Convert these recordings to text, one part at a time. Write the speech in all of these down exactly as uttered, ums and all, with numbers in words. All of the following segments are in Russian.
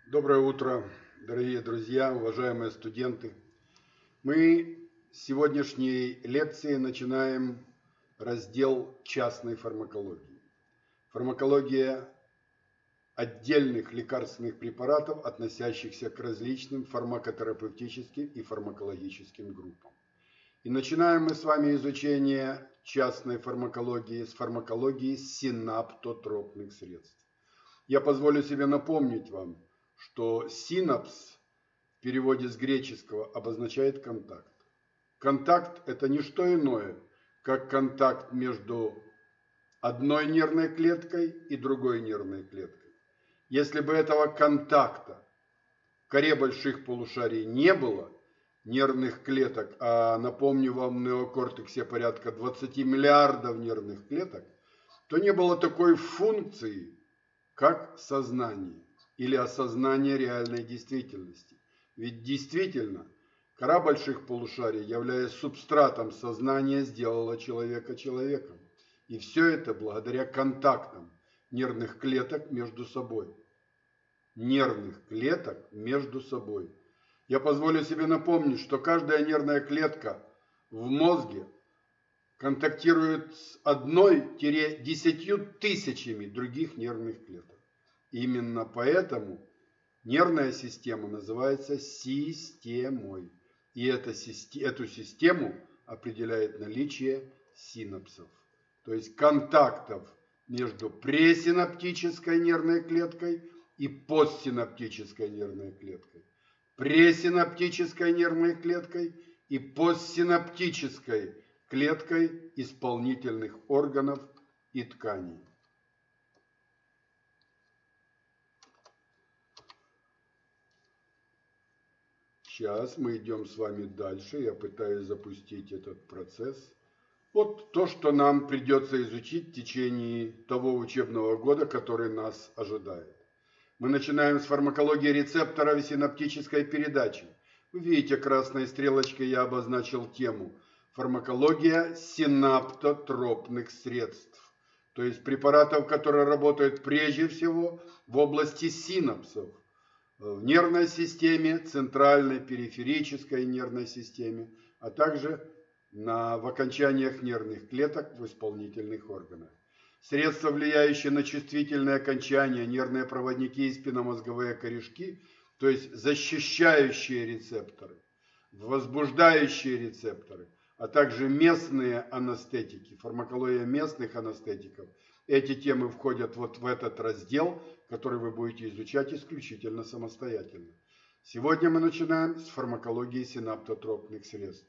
Доброе утро, дорогие друзья, уважаемые студенты. Мы с сегодняшней лекции начинаем раздел частной фармакологии. Фармакология отдельных лекарственных препаратов, относящихся к различным фармакотерапевтическим и фармакологическим группам. И начинаем мы с вами изучение частной фармакологии с фармакологии синаптотропных средств. Я позволю себе напомнить вам, что синапс в переводе с греческого обозначает контакт. Контакт – это не что иное, как контакт между одной нервной клеткой и другой нервной клеткой. Если бы этого контакта в коре больших полушарий не было, нервных клеток, а напомню вам, в неокортексе порядка двадцати миллиардов нервных клеток, то не было такой функции, как сознание или осознание реальной действительности. Ведь действительно, кора больших полушарий, являясь субстратом сознания, сделала человека человеком. И все это благодаря контактам нервных клеток между собой. Нервных клеток между собой. Я позволю себе напомнить, что каждая нервная клетка в мозге контактирует с одной-десятью тысячами других нервных клеток. Именно поэтому нервная система называется системой. И эта, эту систему определяет наличие синапсов. То есть контактов между пресинаптической нервной клеткой и постсинаптической нервной клеткой. Пресинаптической нервной клеткой и постсинаптической клеткой исполнительных органов и тканей. Сейчас мы идем с вами дальше. Я пытаюсь запустить этот процесс. Вот то, что нам придется изучить в течение того учебного года, который нас ожидает. Мы начинаем с фармакологии рецепторов и синаптической передачи. Вы видите, красной стрелочкой я обозначил тему. Фармакология синаптотропных средств. То есть препаратов, которые работают прежде всего в области синапсов. В нервной системе, центральной, периферической нервной системе, а также на, в окончаниях нервных клеток в исполнительных органах. Средства, влияющие на чувствительные окончания, нервные проводники и спинномозговые корешки, то есть защищающие рецепторы, возбуждающие рецепторы, а также местные анестетики, фармакология местных анестетиков. Эти темы входят вот в этот раздел, который вы будете изучать исключительно самостоятельно. Сегодня мы начинаем с фармакологии синаптотропных средств.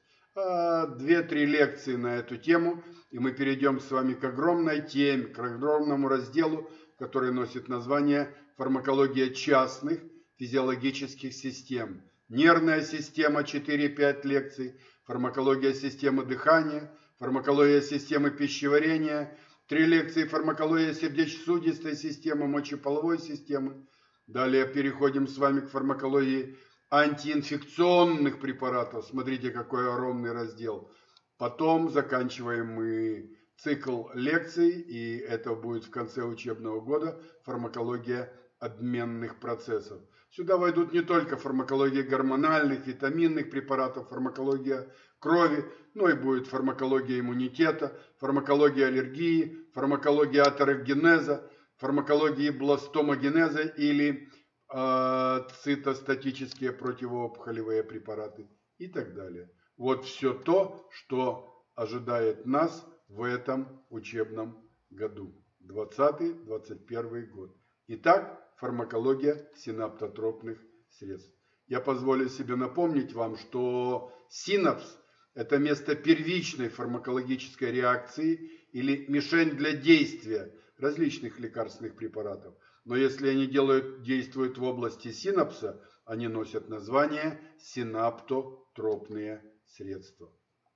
Две-три лекции на эту тему, и мы перейдем с вами к огромной теме, к огромному разделу, который носит название «Фармакология частных физиологических систем». Нервная система, четыре-пять лекций, фармакология системы дыхания, фармакология системы пищеварения, три лекции фармакология сердечно-сосудистой системы, мочеполовой системы. Далее переходим с вами к фармакологии антиинфекционных препаратов. Смотрите, какой огромный раздел. Потом заканчиваем мы цикл лекций, и это будет в конце учебного года фармакология обменных процессов. Сюда войдут не только фармакология гормональных, витаминных препаратов, фармакология крови, но и будет фармакология иммунитета, фармакология аллергии, фармакология атерогенеза, фармакология бластомогенеза или э, цитостатические противоопухолевые препараты и так далее. Вот все то, что ожидает нас в этом учебном году, двадцатый-двадцать первый год. Итак, фармакология синаптотропных средств. Я позволю себе напомнить вам, что синапс – это место первичной фармакологической реакции или мишень для действия различных лекарственных препаратов. Но если они делают, действуют в области синапса, они носят название синаптотропные средства.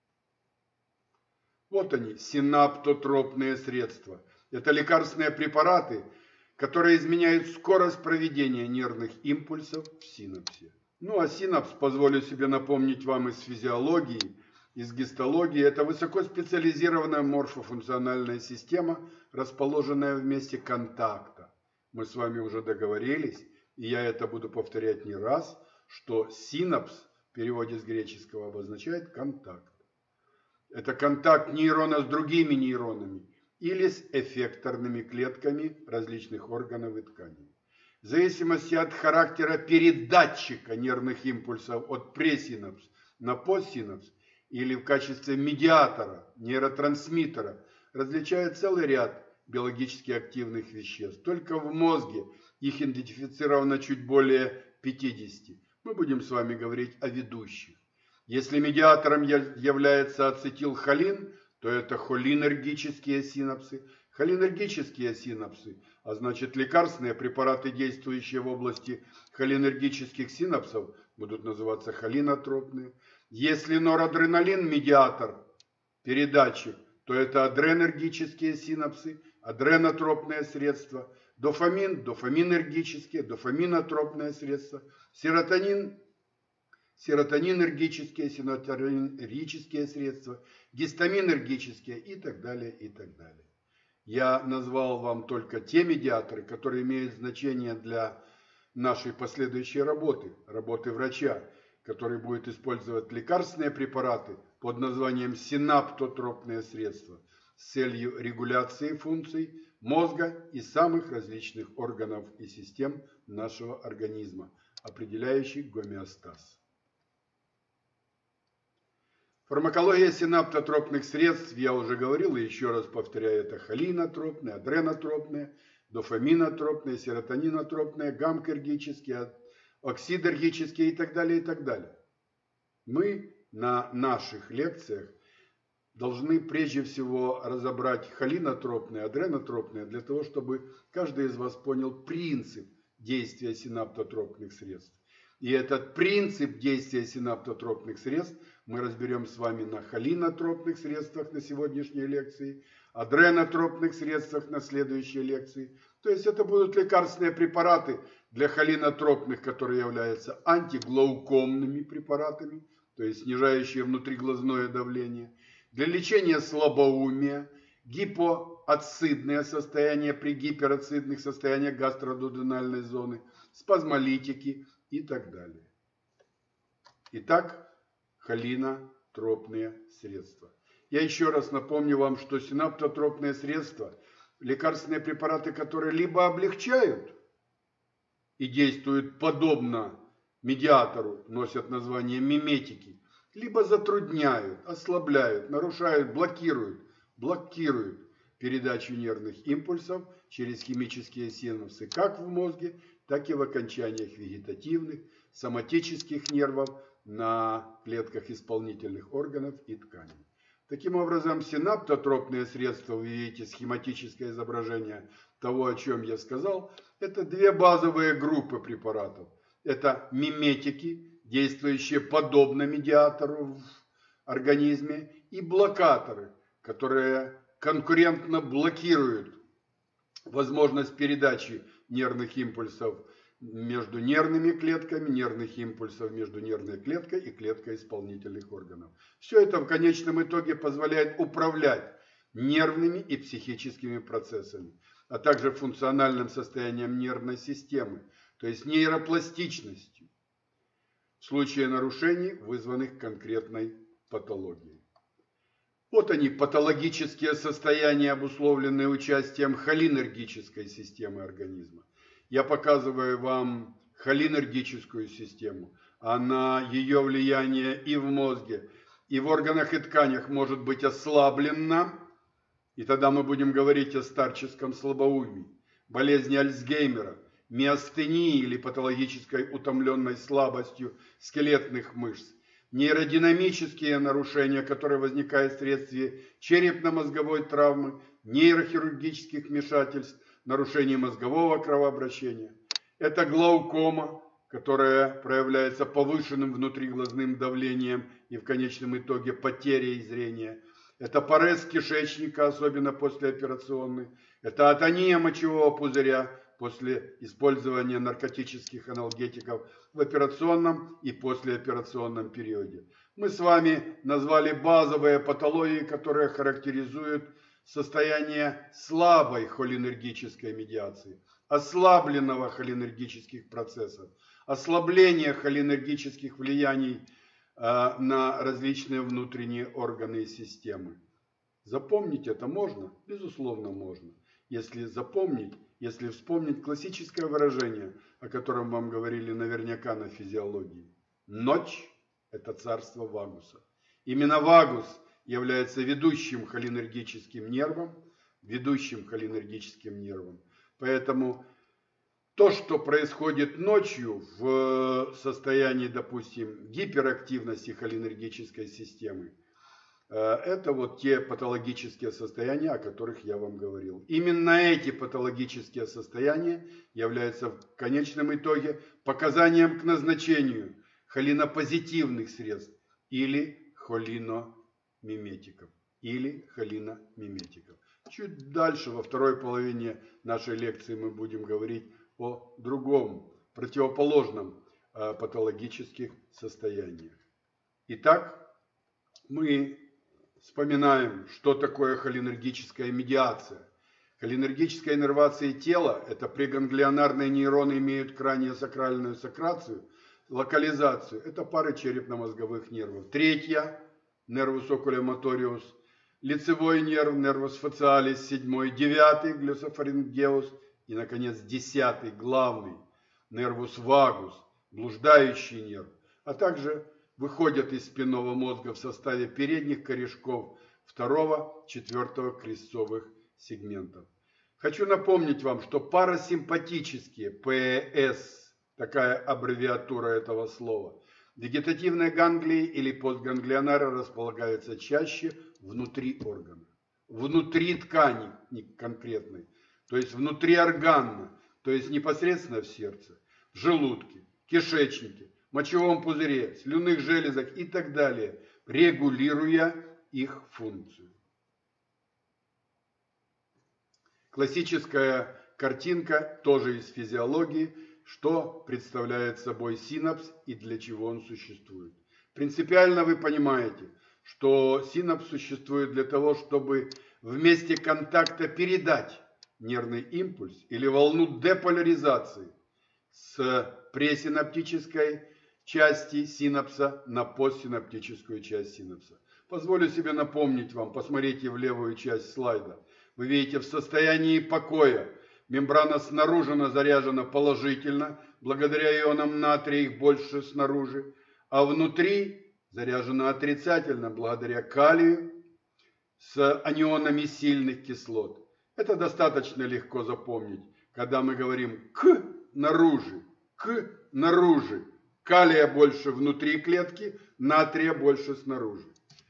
Вот они, синаптотропные средства. Это лекарственные препараты, которые изменяют скорость проведения нервных импульсов в синапсе. Ну а синапс, позволю себе напомнить вам из физиологии, из гистологии, это высокоспециализированная морфофункциональная система, расположенная в месте контакта. Мы с вами уже договорились, и я это буду повторять не раз, что синапс в переводе с греческого обозначает контакт. Это контакт нейрона с другими нейронами или с эффекторными клетками различных органов и тканей. В зависимости от характера передатчика нервных импульсов от пресинапс на постсинапс или в качестве медиатора, нейротрансмиттера различают целый ряд биологически активных веществ. Только в мозге их идентифицировано чуть более пятидесяти. Мы будем с вами говорить о ведущих. Если медиатором является ацетилхолин, то это холинергические синапсы. Холинергические синапсы, а значит лекарственные препараты, действующие в области холинергических синапсов, будут называться холинотропные. Если норадреналин медиатор, передатчик, то это адренергические синапсы, адренотропные средства. Дофамин, дофаминергические, дофаминотропные средства. Серотонин, серотонинергические, серотонинергические средства. Гистаминергические и так далее, и так далее. Я назвал вам только те медиаторы, которые имеют значение для нашей последующей работы, работы врача, который будет использовать лекарственные препараты под названием синаптотропные средства с целью регуляции функций мозга и самых различных органов и систем нашего организма, определяющих гомеостаз. Фармакология синаптотропных средств, я уже говорил, и еще раз повторяю, это холинотропные, адренотропные, дофаминотропные, серотонинотропные, гаммакергические, оксидергические и так далее, и так далее. Мы на наших лекциях должны прежде всего разобрать холинотропные, адренотропные, для того, чтобы каждый из вас понял принцип действия синаптотропных средств. И этот принцип действия синаптотропных средств мы разберем с вами на холинотропных средствах на сегодняшней лекции, адренотропных средствах на следующей лекции. То есть это будут лекарственные препараты для холинотропных, которые являются антиглаукомными препаратами, то есть снижающие внутриглазное давление, для лечения слабоумия, гипоацидное состояние при гиперацидных состояниях гастродуденальной зоны, спазмолитики и так далее. Итак, холинотропные средства. Я еще раз напомню вам, что синаптотропные средства – лекарственные препараты, которые либо облегчают и действуют подобно медиатору, носят название миметики, либо затрудняют, ослабляют, нарушают, блокируют, блокируют передачу нервных импульсов через химические синапсы как в мозге, так и в окончаниях вегетативных, соматических нервов, на клетках исполнительных органов и тканей. Таким образом, синаптотропные средства, вы видите схематическое изображение того, о чем я сказал, это две базовые группы препаратов. Это миметики, действующие подобно медиатору в организме, и блокаторы, которые конкурентно блокируют возможность передачи нервных импульсов между нервными клетками, нервных импульсов между нервной клеткой и клеткой исполнительных органов. Все это в конечном итоге позволяет управлять нервными и психическими процессами, а также функциональным состоянием нервной системы, то есть нейропластичностью, в случае нарушений, вызванных конкретной патологией. Вот они, патологические состояния, обусловленные участием холинергической системы организма. Я показываю вам холинергическую систему, она, ее влияние и в мозге, и в органах и тканях может быть ослаблена, и тогда мы будем говорить о старческом слабоумии, болезни Альцгеймера, миостении или патологической утомленной слабостью скелетных мышц, нейродинамические нарушения, которые возникают вследствие черепно-мозговой травмы, нейрохирургических вмешательств, нарушение мозгового кровообращения. Это глаукома, которая проявляется повышенным внутриглазным давлением и в конечном итоге потерей зрения. Это парез кишечника, особенно послеоперационный. Это атония мочевого пузыря после использования наркотических анальгетиков в операционном и послеоперационном периоде. Мы с вами назвали базовые патологии, которые характеризуют состояние слабой холинергической медиации. ослабленного холинергических процессов, ослабления холинергических влияний э, на различные внутренние органы и системы. Запомнить это можно? Безусловно, можно. Если запомнить, если вспомнить классическое выражение, о котором вам говорили наверняка на физиологии. Ночь – это царство вагуса. Именно вагус является ведущим холинергическим нервом, ведущим холинергическим нервом. Поэтому то, что происходит ночью в состоянии, допустим, гиперактивности холинергической системы, это вот те патологические состояния, о которых я вам говорил. Именно эти патологические состояния являются в конечном итоге показанием к назначению холинопозитивных средств или холиномиметиков. Или холиномиметиков. Чуть дальше, во второй половине нашей лекции, мы будем говорить о другом, противоположном э, патологических состояниях. Итак, мы вспоминаем, что такое холинергическая медиация. Холинергическая иннервация тела – это преганглионарные нейроны имеют краниосакральную сакрацию, локализацию. Это пары черепно-мозговых нервов. Третья – нервус окуломоториус, лицевой нерв, нервус фациалис, седьмой, девятый, глюсофарингеус и, наконец, десятый, главный, нервус вагус, блуждающий нерв, а также выходят из спинного мозга в составе передних корешков второго, четвертого крестцовых сегментов. Хочу напомнить вам, что парасимпатические, ПЭС, такая аббревиатура этого слова, вегетативные ганглии или постганглионары располагаются чаще внутри органа, внутри ткани конкретной, то есть внутриорганно, то есть непосредственно в сердце, в желудке, кишечнике, мочевом пузыре, слюнных железах и так далее, регулируя их функцию. Классическая картинка тоже из физиологии, что представляет собой синапс и для чего он существует. Принципиально вы понимаете, что синапс существует для того, чтобы в месте контакта передать нервный импульс или волну деполяризации с пресинаптической части синапса на постсинаптическую часть синапса. Позволю себе напомнить вам, посмотрите в левую часть слайда. Вы видите, в состоянии покоя мембрана снаружи заряжена положительно, благодаря ионам натрия их больше снаружи, а внутри заряжена отрицательно, благодаря калию с анионами сильных кислот. Это достаточно легко запомнить, когда мы говорим «к» наружу, «к» наружу. Калия больше внутри клетки, натрия больше снаружи.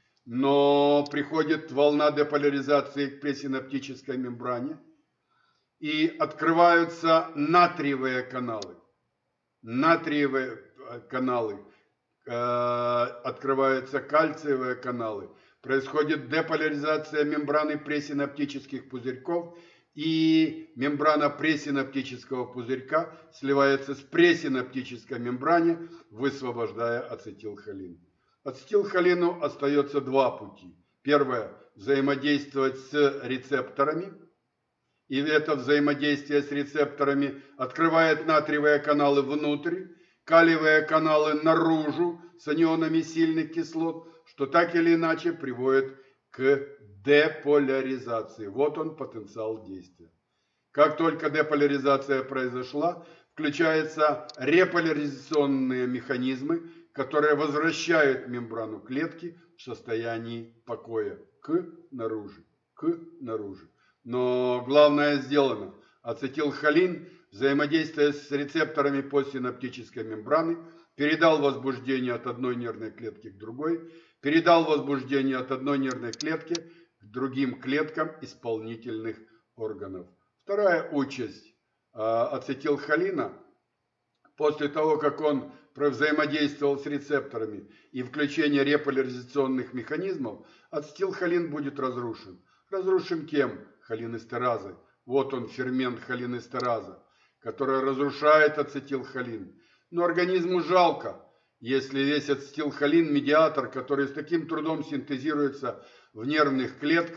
Но приходит волна деполяризации к пресинаптической мембране, и открываются натриевые каналы. Натриевые каналы, э, открываются кальциевые каналы. Происходит деполяризация мембраны пресинаптических пузырьков, и мембрана пресинаптического пузырька сливается с пресинаптической мембране, высвобождая ацетилхолин. Ацетилхолину остается два пути. Первое – взаимодействовать с рецепторами. И это взаимодействие с рецепторами открывает натриевые каналы внутрь, калиевые каналы наружу с анионами сильных кислот, что так или иначе приводит к деполяризации. Вот он потенциал действия. Как только деполяризация произошла, включаются реполяризационные механизмы, которые возвращают мембрану клетки в состоянии покоя к наружу, к наружу. Но главное сделано. Ацетилхолин, взаимодействуя с рецепторами постсинаптической мембраны, передал возбуждение от одной нервной клетки к другой, передал возбуждение от одной нервной клетки к другим клеткам исполнительных органов. Вторая участь ацетилхолина, после того, как он взаимодействовал с рецепторами и включение реполяризационных механизмов, ацетилхолин будет разрушен. Разрушен кем? Холинестеразой. Вот он, фермент холинестераза, который разрушает ацетилхолин. Но организму жалко, если весь ацетилхолин, медиатор, который с таким трудом синтезируется в нервных клетках,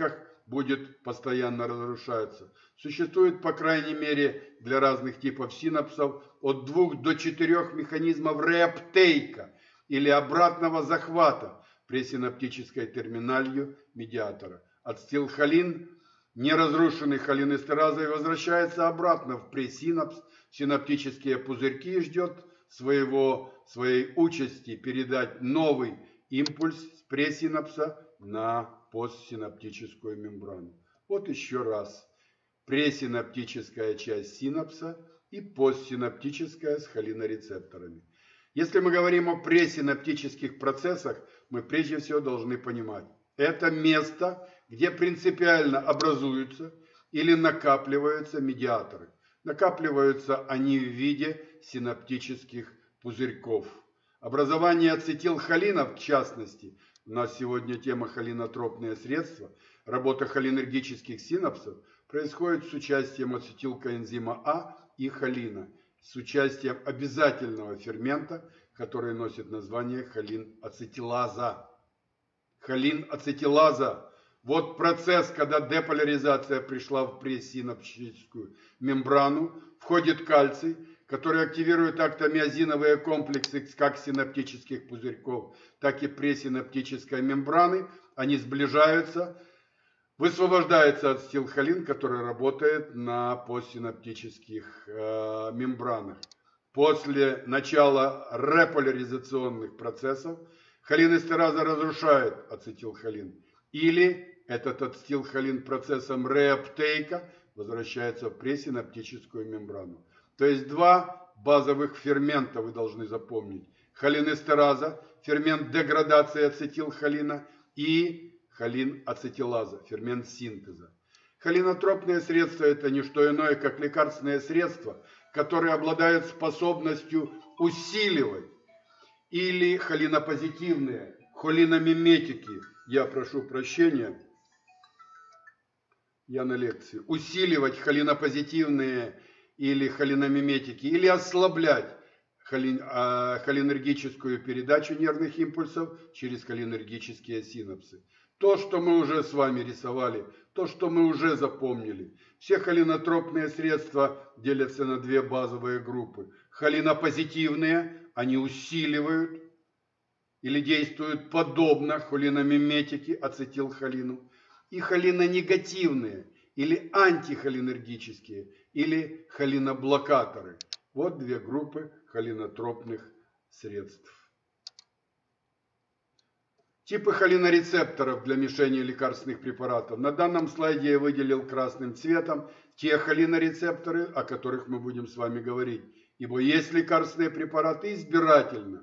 будет постоянно разрушаться. Существует, по крайней мере, для разных типов синапсов от двух до четырех механизмов реаптейка или обратного захвата пресинаптической терминалью медиатора. Ацетилхолин, неразрушенный холинэстеразой, возвращается обратно в пресинапс, синаптические пузырьки и ждет своего, своей участи передать новый импульс с пресинапса на постсинаптическую мембрану. Вот еще раз. Пресинаптическая часть синапса и постсинаптическая с холинорецепторами. Если мы говорим о пресинаптических процессах, мы прежде всего должны понимать, это место, где принципиально образуются или накапливаются медиаторы. Накапливаются они в виде синаптических пузырьков. Образование ацетилхолина, в частности, у нас сегодня тема холинотропные средства, работа холинергических синапсов происходит с участием ацетилкоэнзима А и холина, с участием обязательного фермента, который носит название холинацетилаза. Холинацетилаза. Вот процесс, когда деполяризация пришла в пресинаптическую мембрану, входит кальций, который активирует актомиозиновые комплексы как синаптических пузырьков, так и пресинаптической мембраны. Они сближаются, высвобождается ацетилхолин, который работает на постсинаптических э, мембранах. После начала реполяризационных процессов холинэстераза разрушает ацетилхолин. Или этот ацетилхолин процессом реаптейка возвращается в пресинаптическую мембрану. То есть два базовых фермента вы должны запомнить. Холинэстераза, фермент деградации ацетилхолина, и холинацетилаза, фермент синтеза. Холинотропные средства – это не что иное, как лекарственные средства, которые обладают способностью усиливать, или холинопозитивные, холиномиметики, я прошу прощения, я на лекции, усиливать холинопозитивные или холиномиметики, или ослаблять холин, э, холинергическую передачу нервных импульсов через холинергические синапсы. То, что мы уже с вами рисовали, то, что мы уже запомнили. Все холинотропные средства делятся на две базовые группы. Холинопозитивные, они усиливают или действуют подобно холиномиметике, ацетилхолину. И холинонегативные, или антихолинергические, или холиноблокаторы. Вот две группы холинотропных средств. Типы холинорецепторов для мишени лекарственных препаратов. На данном слайде я выделил красным цветом те холинорецепторы, о которых мы будем с вами говорить. Ибо есть лекарственные препараты избирательно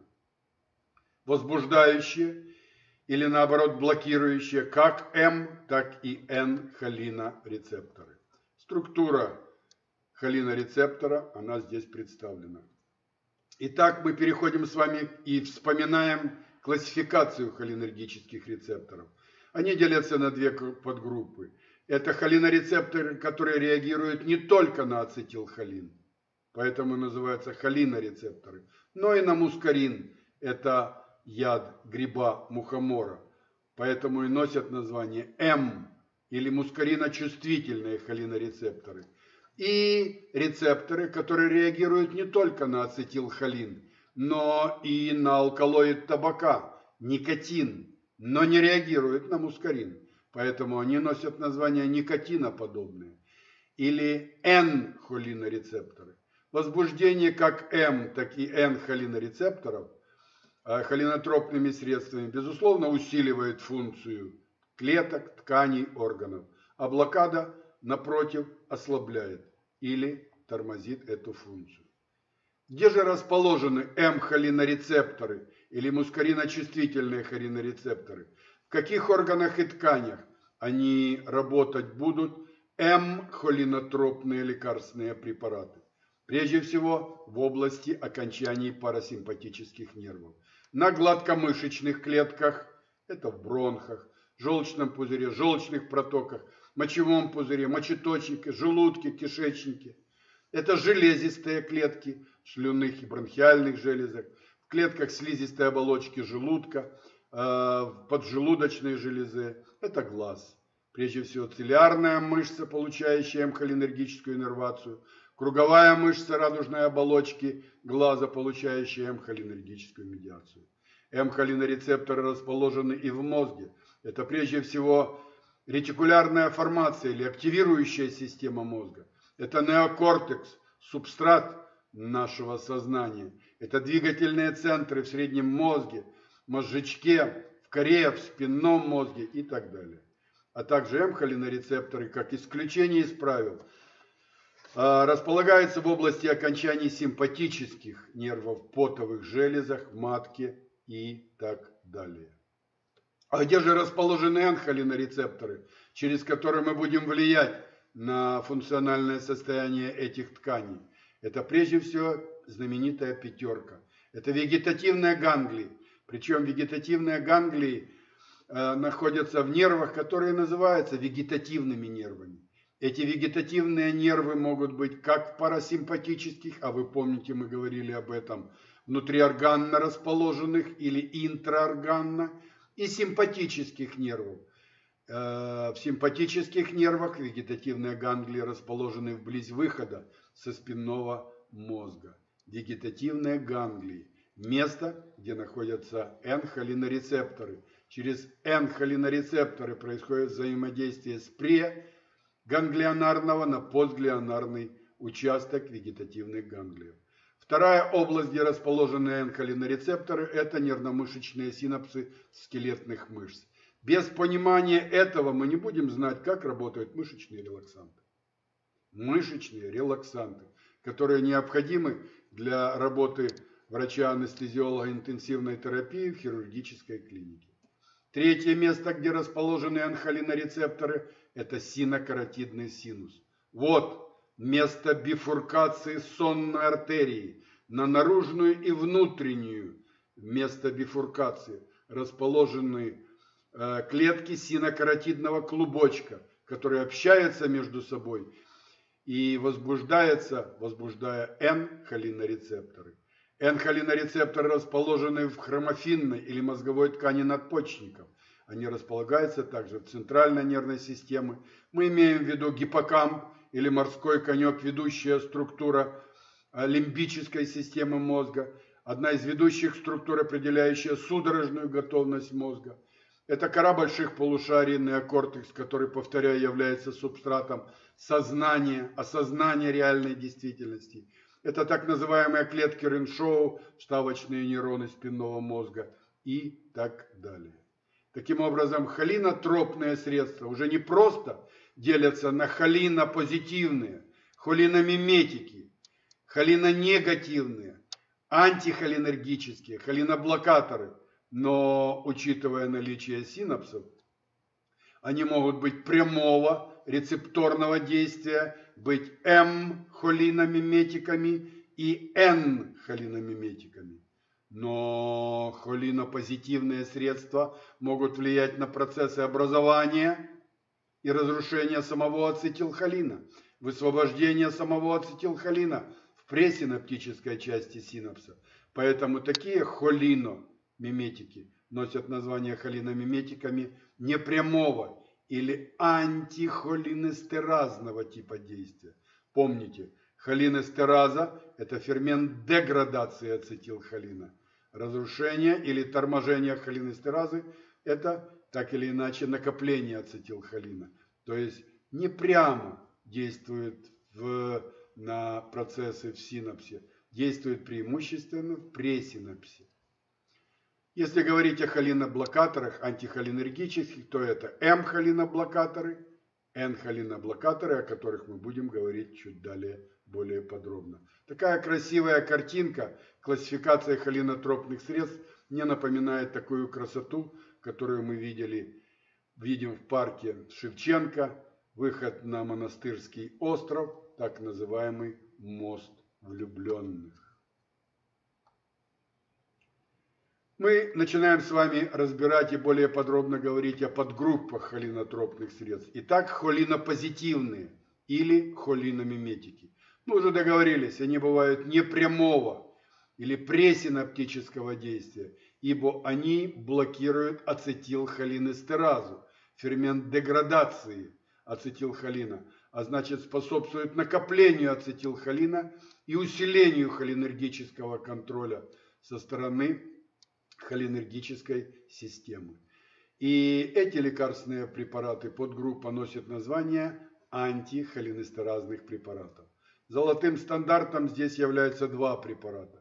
возбуждающие или наоборот блокирующие как М, так и Н холинорецепторы. Структура холинорецептора, она здесь представлена. Итак, мы переходим с вами и вспоминаем классификацию холинергических рецепторов. Они делятся на две подгруппы. Это холинорецепторы, которые реагируют не только на ацетилхолин, поэтому называются холинорецепторы, но и на мускарин. Это яд гриба мухомора, поэтому и носят название М, или мускариночувствительные холинорецепторы. И рецепторы, которые реагируют не только на ацетилхолин, но и на алкалоид табака, никотин, но не реагируют на мускарин. Поэтому они носят название никотиноподобные. Или Н-холинорецепторы. Возбуждение как М, так и Н-холинорецепторов холинотропными средствами, безусловно, усиливает функцию клеток, тканей, органов. А блокада, напротив, ослабляет или тормозит эту функцию. Где же расположены М-холинорецепторы или мускариночувствительные холинорецепторы? В каких органах и тканях они работать будут? М-холинотропные лекарственные препараты. Прежде всего в области окончаний парасимпатических нервов. На гладкомышечных клетках, это в бронхах, желчном пузыре, желчных протоках, мочевом пузыре, мочеточнике, желудке, кишечнике. Это железистые клетки в слюнных и бронхиальных железах, в клетках слизистой оболочки желудка, в поджелудочной железе. Это глаз. Прежде всего цилиарная мышца, получающая эмхолинергическую иннервацию, круговая мышца радужной оболочки глаза, получающая эмхолинергическую медиацию. Эмхолинорецепторы расположены и в мозге. Это прежде всего ретикулярная формация или активирующая система мозга. Это неокортекс, субстрат нашего сознания. Это двигательные центры в среднем мозге, мозжечке, в коре, в спинном мозге и так далее. А также эмхолинорецепторы, как исключение из правил, располагаются в области окончаний симпатических нервов, потовых железах, матке и так далее. А где же расположены энхолинорецепторы, через которые мы будем влиять на функциональное состояние этих тканей? Это прежде всего знаменитая пятерка. Это вегетативные ганглии. Причем вегетативные ганглии э, находятся в нервах, которые называются вегетативными нервами. Эти вегетативные нервы могут быть как в парасимпатических, а вы помните, мы говорили об этом, внутриорганно расположенных или интраорганно, и симпатических нервов. Э, в симпатических нервах вегетативные ганглии расположены вблизь выхода со спинного мозга. Вегетативные ганглии. Место, где находятся энхолинорецепторы. Через энхолинорецепторы происходит взаимодействие с преганглионарного на постглионарный участок вегетативных ганглиев. Вторая область, где расположены энхолинорецепторы, это нервно-мышечные синапсы скелетных мышц. Без понимания этого мы не будем знать, как работают мышечные релаксанты. Мышечные релаксанты, которые необходимы для работы врача-анестезиолога интенсивной терапии в хирургической клинике. Третье место, где расположены энхолинорецепторы, это синокаротидный синус. Вот место бифуркации сонной артерии на наружную и внутреннюю. Место бифуркации расположены э, клетки синокаротидного клубочка, которые общаются между собой и возбуждаются, возбуждая энхолинорецепторы. Энхолинорецепторы расположены в хромофинной или мозговой ткани надпочечников. Они располагаются также в центральной нервной системе. Мы имеем в виду гиппокамп или морской конек, ведущая структура лимбической системы мозга. Одна из ведущих структур, определяющая судорожную готовность мозга. Это кора больших полушарий, неокортекс, который, повторяю, является субстратом сознания, осознания реальной действительности. Это так называемые клетки Реншоу, вставочные нейроны спинного мозга и так далее. Таким образом, холинотропные средства уже не просто делятся на холинопозитивные, холиномиметики, холинонегативные, антихолинергические, холиноблокаторы, но, учитывая наличие синапсов, они могут быть прямого рецепторного действия, быть М-холиномиметиками и Н-холиномиметиками. Но холинопозитивные средства могут влиять на процессы образования и разрушения самого ацетилхолина, высвобождения самого ацетилхолина в пресинаптической части синапса. Поэтому такие холиномиметики носят название холиномиметиками непрямого или антихолинестеразного типа действия. Помните, холинестераза – это фермент деградации ацетилхолина. Разрушение или торможение холинестеразы – это так или иначе накопление ацетилхолина. То есть не прямо действует в, на процессы в синапсе, действует преимущественно в пресинапсе. Если говорить о холиноблокаторах, антихолинергических, то это М-холиноблокаторы, Н-холиноблокаторы, о которых мы будем говорить чуть далее более подробно. Такая красивая картинка, классификация холинотропных средств, мне напоминает такую красоту, которую мы видели, видим в парке Шевченко, выход на Монастырский остров, так называемый мост влюбленных. Мы начинаем с вами разбирать и более подробно говорить о подгруппах холинотропных средств. Итак, холинопозитивные или холиномиметики. Мы уже договорились, они бывают непрямого или пресинаптического действия, ибо они блокируют ацетилхолинестеразу, фермент деградации ацетилхолина, а значит способствует накоплению ацетилхолина и усилению холинергического контроля со стороны холинергической системы. И эти лекарственные препараты, подгруппа носит название антихолинестеразных препаратов. Золотым стандартом здесь являются два препарата.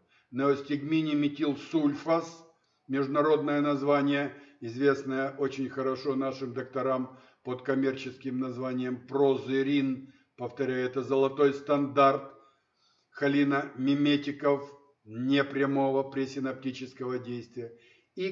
Неостигминиметилсульфаз, международное название, известное очень хорошо нашим докторам под коммерческим названием прозерин, повторяю, это золотой стандарт холиномиметиков непрямого пресинаптического действия, и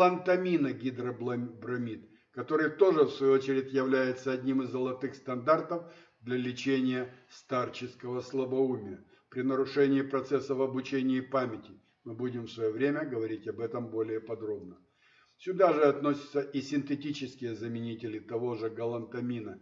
галантаминогидробромид, который тоже в свою очередь является одним из золотых стандартов для лечения старческого слабоумия при нарушении процессов обучения и памяти. Мы будем в свое время говорить об этом более подробно. Сюда же относятся и синтетические заменители того же галантамина,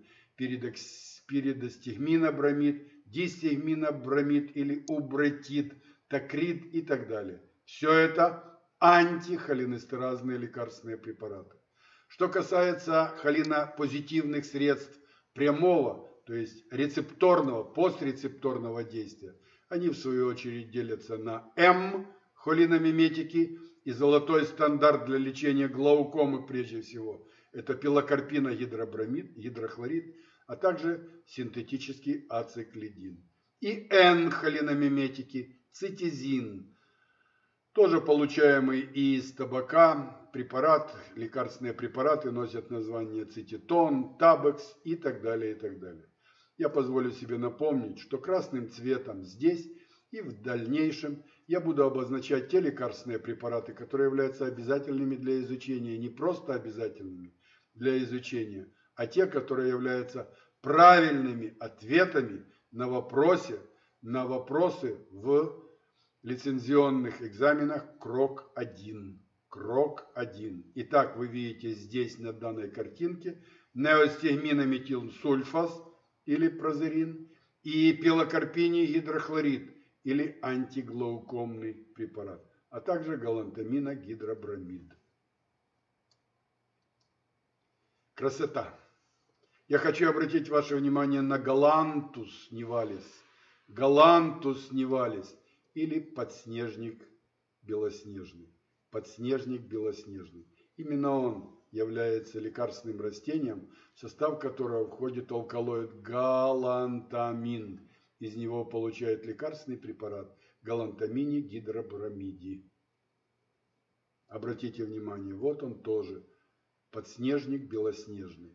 пиридостигминобромид, дистигминобромид или убретид, такрид и так далее. Все это антихолинестеразные лекарственные препараты. Что касается холинопозитивных средств прямого, то есть рецепторного, пострецепторного действия, они в свою очередь делятся на М-холиномиметики и золотой стандарт для лечения глаукомы прежде всего. Это пилокарпиногидробромид, гидрохлорид, а также синтетический ациклидин. И Н-холиномиметики, цитизин, тоже получаемый из табака препарат, лекарственные препараты носят название цититон, табекс и так далее, и так далее. Я позволю себе напомнить, что красным цветом здесь и в дальнейшем я буду обозначать те лекарственные препараты, которые являются обязательными для изучения, не просто обязательными для изучения, а те, которые являются правильными ответами на вопросы, на вопросы в лицензионных экзаменах крок один. Крок один. Итак, вы видите здесь на данной картинке неостигминометилсульфаз или прозерин и пилокарпиногидрохлорид или антиглаукомный препарат, а также галантаминогидробромид. Красота! Я хочу обратить ваше внимание на галантус нивалис. Галантус нивалис или подснежник белоснежный. Подснежник белоснежный. Именно он является лекарственным растением, в состав которого входит алкалоид галантамин. Из него получают лекарственный препарат галантаминогидробромиди. Обратите внимание, вот он тоже, подснежник белоснежный.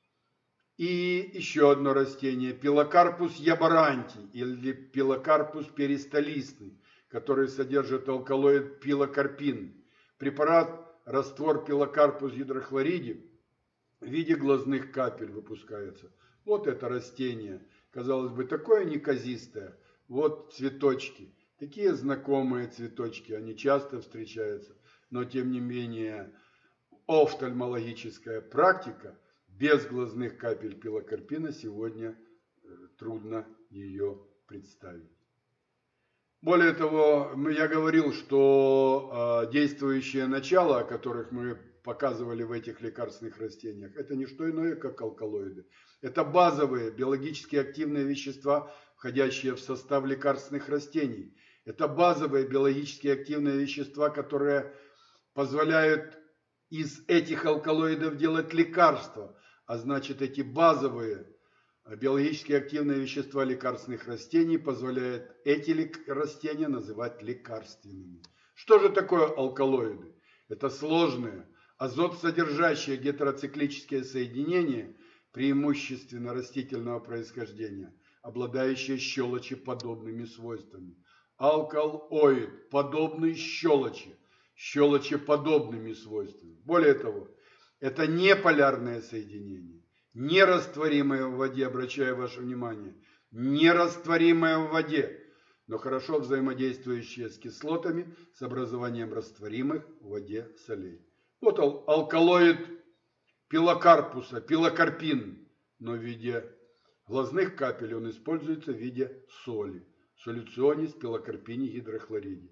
И еще одно растение, пилокарпус ябаранти или пилокарпус перистолистный, который содержит алкалоид пилокарпин. Препарат, раствор пилокарпус гидрохлориде в виде глазных капель выпускается. Вот это растение, казалось бы, такое неказистое. Вот цветочки, такие знакомые цветочки, они часто встречаются, но тем не менее офтальмологическая практика без глазных капель пилокарпина сегодня трудно ее представить. Более того, я говорил, что действующие начала, о которых мы показывали в этих лекарственных растениях, это не что иное, как алкалоиды. Это базовые биологически активные вещества, входящие в состав лекарственных растений. Это базовые биологически активные вещества, которые позволяют из этих алкалоидов делать лекарства. А значит, эти базовые биологически активные вещества лекарственных растений позволяют эти растения называть лекарственными. Что же такое алкалоиды? Это сложные, азот-содержащие гетероциклические соединения, преимущественно растительного происхождения, обладающие щелочеподобными свойствами. Алкалоид, подобный щелочи, щелочеподобными свойствами. Более того, это неполярное соединение, нерастворимое в воде, обращаю ваше внимание, нерастворимое в воде, но хорошо взаимодействующее с кислотами, с образованием растворимых в воде солей. Вот ал алкалоид пилокарпуса, пилокарпин, но в виде глазных капель он используется в виде соли, солюционис пилокарпиногидрохлориде.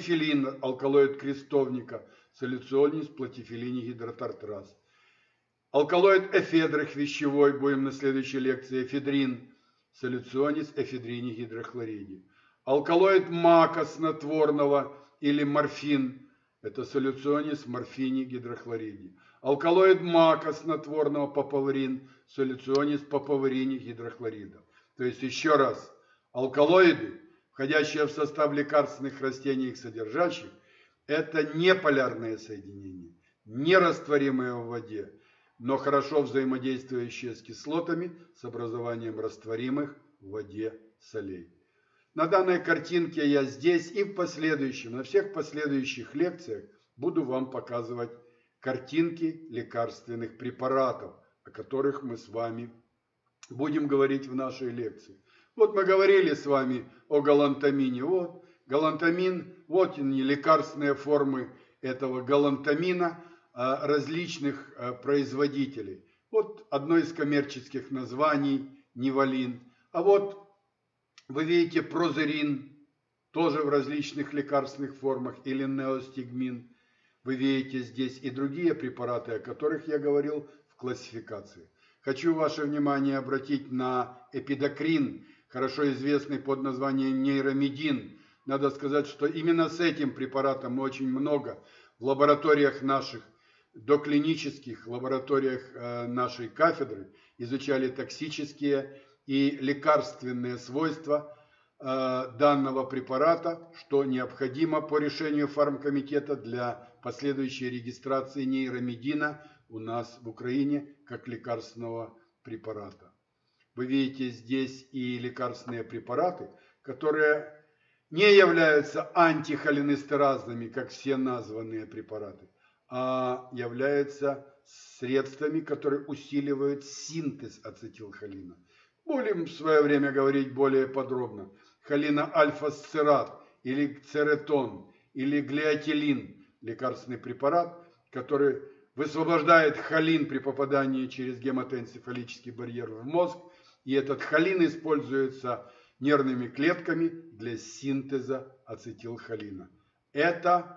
Платифилин, алкалоид крестовника, солюционис платифилиногидротартраз. Алкалоид эфедры хвещевой, будем на следующей лекции, эфедрин, солюционис эфедрине гидрохлориде. Алкалоид мака снотворного или морфин, это солюционис морфине гидрохлориде. Алкалоид мака снотворного папаврин, солюционис папаврине гидрохлорида. То есть еще раз, алкалоиды, входящие в состав лекарственных растений, их содержащих, это не полярные соединения, не растворимые в воде, но хорошо взаимодействующие с кислотами с образованием растворимых в воде солей. На данной картинке я здесь и в последующем, на всех последующих лекциях буду вам показывать картинки лекарственных препаратов, о которых мы с вами будем говорить в нашей лекции. Вот мы говорили с вами о галантамине. Вот галантамин, вот они, лекарственные формы этого галантамина различных производителей. Вот одно из коммерческих названий Нивалин. А вот вы видите прозерин, тоже в различных лекарственных формах, или неостигмин. Вы видите здесь и другие препараты, о которых я говорил в классификации. Хочу ваше внимание обратить на эпидокрин, хорошо известный под названием нейромедин. Надо сказать, что именно с этим препаратом мы очень много в лабораториях наших, доклинических лабораториях нашей кафедры изучали токсические и лекарственные свойства данного препарата, что необходимо по решению фармкомитета для последующей регистрации нейромедина у нас в Украине как лекарственного препарата. Вы видите здесь и лекарственные препараты, которые не являются антихолинестеразными, как все названные препараты, а являются средствами, которые усиливают синтез ацетилхолина. Будем в свое время говорить более подробно. Холиноальфа-сцерат или церетон или глиотилин – лекарственный препарат, который высвобождает холин при попадании через гематоэнцефалический барьер в мозг. И этот холин используется нервными клетками для синтеза ацетилхолина. Это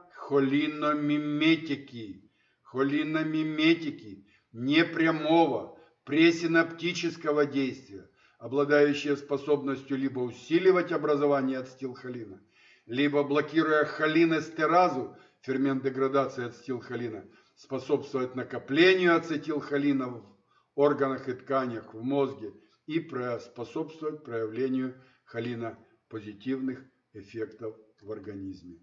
холиномиметики. Холиномиметики непрямого пресинаптического действия, обладающие способностью либо усиливать образование ацетилхолина, либо, блокируя холинестеразу, фермент деградации ацетилхолина, способствовать накоплению ацетилхолина в органах и тканях, в мозге и способствовать проявлению холинопозитивных эффектов в организме.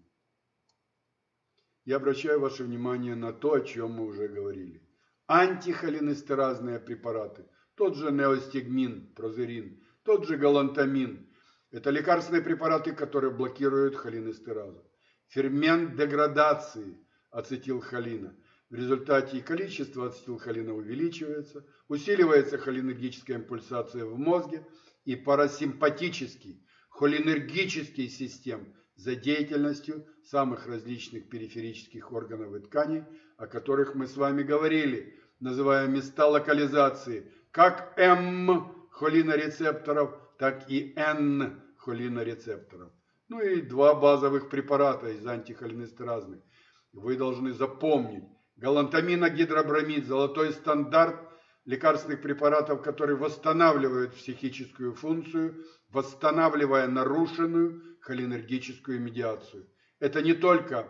Я обращаю ваше внимание на то, о чем мы уже говорили. Антихолинестеразные препараты, тот же неостигмин, прозерин, тот же галантамин. Это лекарственные препараты, которые блокируют холинестеразу. Фермент деградации ацетилхолина. В результате и количество ацетилхолина увеличивается, усиливается холинергическая импульсация в мозге и парасимпатический, холинергический систем за деятельностью самых различных периферических органов и тканей, о которых мы с вами говорили, называя места локализации как М холинорецепторов, так и Н холинорецепторов. Ну и два базовых препарата из антихолинестеразных. Вы должны запомнить. Галантаминогидробромид, золотой стандарт лекарственных препаратов, которые восстанавливают психическую функцию, восстанавливая нарушенную холинергическую медиацию. Это не только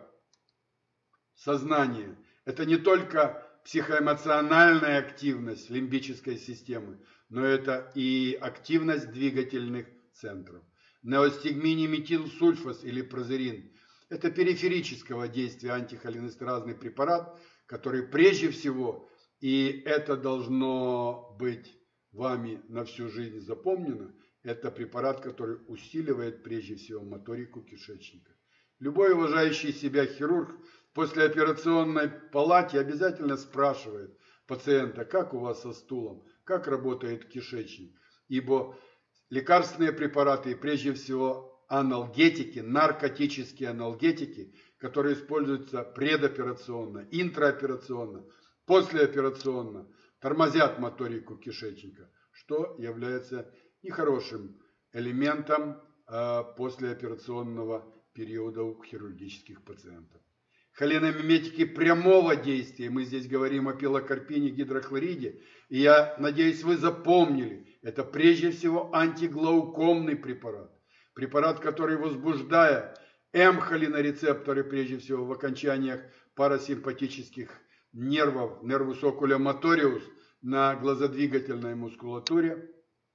сознание, это не только психоэмоциональная активность лимбической системы, но это и активность двигательных центров. Неостигминиметилсульфас или прозерин – это периферического действия антихолинестеразный препарат, который прежде всего, и это должно быть вами на всю жизнь запомнено, это препарат, который усиливает прежде всего моторику кишечника. Любой уважающий себя хирург в послеоперационной палате обязательно спрашивает пациента, как у вас со стулом, как работает кишечник. Ибо лекарственные препараты, и прежде всего аналгетики, наркотические аналгетики, которые используются предоперационно, интраоперационно, послеоперационно, тормозят моторику кишечника, что является нехорошим элементом послеоперационного периода у хирургических пациентов. холиномиметики прямого действия. Мы здесь говорим о пилокарпине, гидрохлориде. И я надеюсь, вы запомнили, это прежде всего антиглаукомный препарат. Препарат, который, возбуждая М-холинорецепторы, прежде всего в окончаниях парасимпатических нервов, нервус окуля моториус, на глазодвигательной мускулатуре,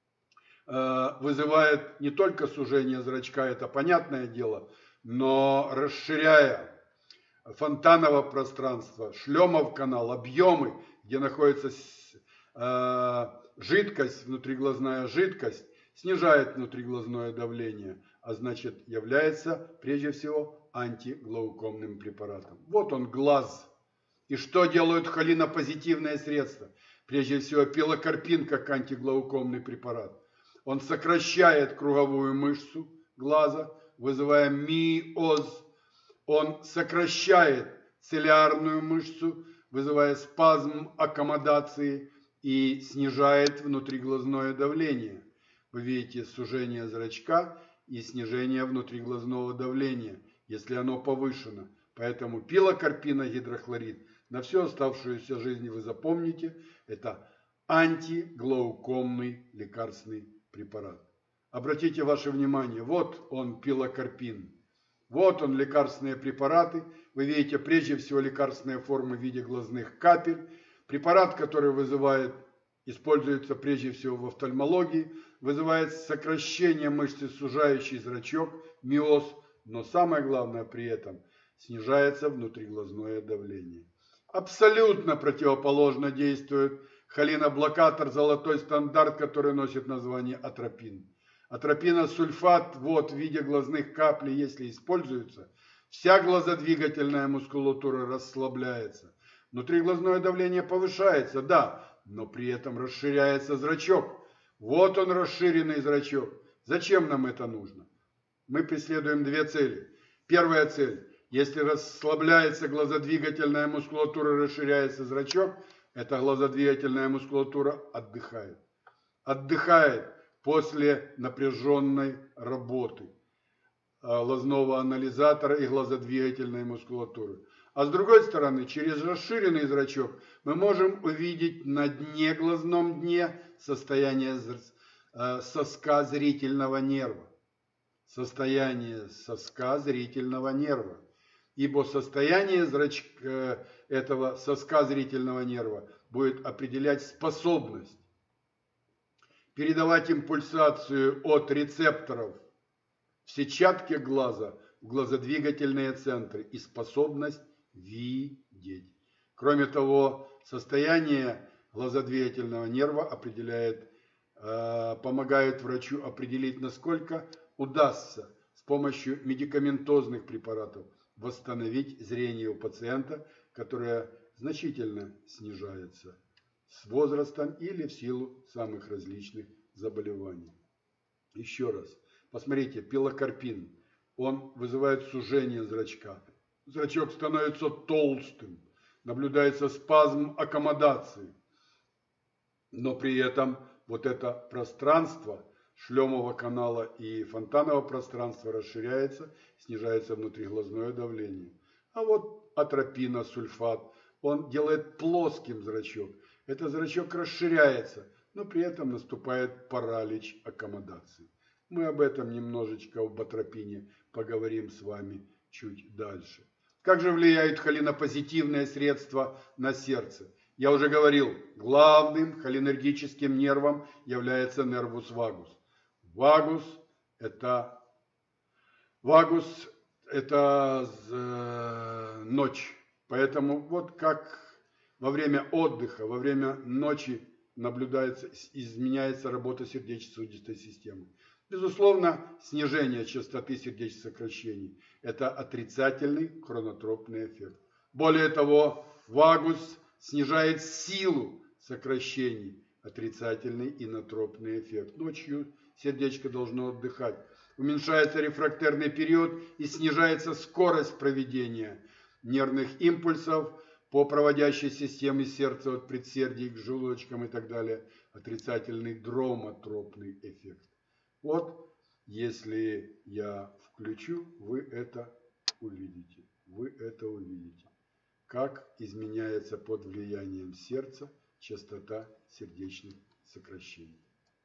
вызывает не только сужение зрачка, это понятное дело, но расширяя фонтановое пространство, шлемов канал, объемы, где находится жидкость, внутриглазная жидкость, снижает внутриглазное давление, а значит является прежде всего антиглаукомным препаратом. Вот он, глаз. И что делают холинопозитивные средства? Прежде всего пилокарпин как антиглаукомный препарат. Он сокращает круговую мышцу глаза, вызывая миоз. Он сокращает цилиарную мышцу, вызывая спазм аккомодации и снижает внутриглазное давление. Вы видите сужение зрачка и снижение внутриглазного давления, если оно повышено. Поэтому пилокарпиногидрохлорид на всю оставшуюся жизнь вы запомните, это антиглаукомный лекарственный препарат. Обратите ваше внимание, вот он пилокарпин. Вот он, лекарственные препараты. Вы видите прежде всего лекарственные формы в виде глазных капель. Препарат, который вызывает, используется прежде всего в офтальмологии, вызывает сокращение мышцы, сужающей зрачок, миоз, но самое главное при этом снижается внутриглазное давление. Абсолютно противоположно действует холиноблокатор, золотой стандарт, который носит название атропин. Атропиносульфат, вот в виде глазных каплей, если используется, вся глазодвигательная мускулатура расслабляется. Внутриглазное давление повышается, да, но при этом расширяется зрачок. Вот он, расширенный зрачок. Зачем нам это нужно? Мы преследуем две цели. Первая цель. Если расслабляется глазодвигательная мускулатура, расширяется зрачок, эта глазодвигательная мускулатура отдыхает. Отдыхает после напряженной работы глазного анализатора и глазодвигательной мускулатуры. А с другой стороны, через расширенный зрачок мы можем увидеть на дне, глазном дне, состояние соска зрительного нерва. Состояние соска зрительного нерва. Ибо состояние зрачка, этого соска зрительного нерва будет определять способность передавать импульсацию от рецепторов в сетчатке глаза в глазодвигательные центры и способность видеть. Кроме того, состояние глазодвигательного нерва определяет, помогает врачу определить, насколько удастся с помощью медикаментозных препаратов восстановить зрение у пациента, которое значительно снижается с возрастом или в силу самых различных заболеваний. Еще раз, посмотрите, пилокарпин, он вызывает сужение зрачка. Зрачок становится толстым, наблюдается спазм аккомодации, но при этом вот это пространство шлемового канала и фонтанового пространства расширяется, снижается внутриглазное давление. А вот атропиносульфат, он делает плоским зрачок. Этот зрачок расширяется, но при этом наступает паралич аккомодации. Мы об этом немножечко, об атропине, поговорим с вами чуть дальше. Как же влияют холинопозитивные средства на сердце? Я уже говорил, главным холинергическим нервом является нервус вагус. Вагус это, вагус это э, ночь. Поэтому вот как во время отдыха, во время ночи наблюдается, изменяется работа сердечно-сосудистой системы. Безусловно, снижение частоты сердечных сокращений – это отрицательный хронотропный эффект. Более того, вагус снижает силу сокращений, отрицательный инотропный эффект. Ночью сердечко должно отдыхать. Уменьшается рефрактерный период и снижается скорость проведения нервных импульсов по проводящей системе сердца от предсердий к желудочкам и так далее. Отрицательный дромотропный эффект. Вот, если я включу, вы это увидите, вы это увидите, как изменяется под влиянием сердца частота сердечных сокращений.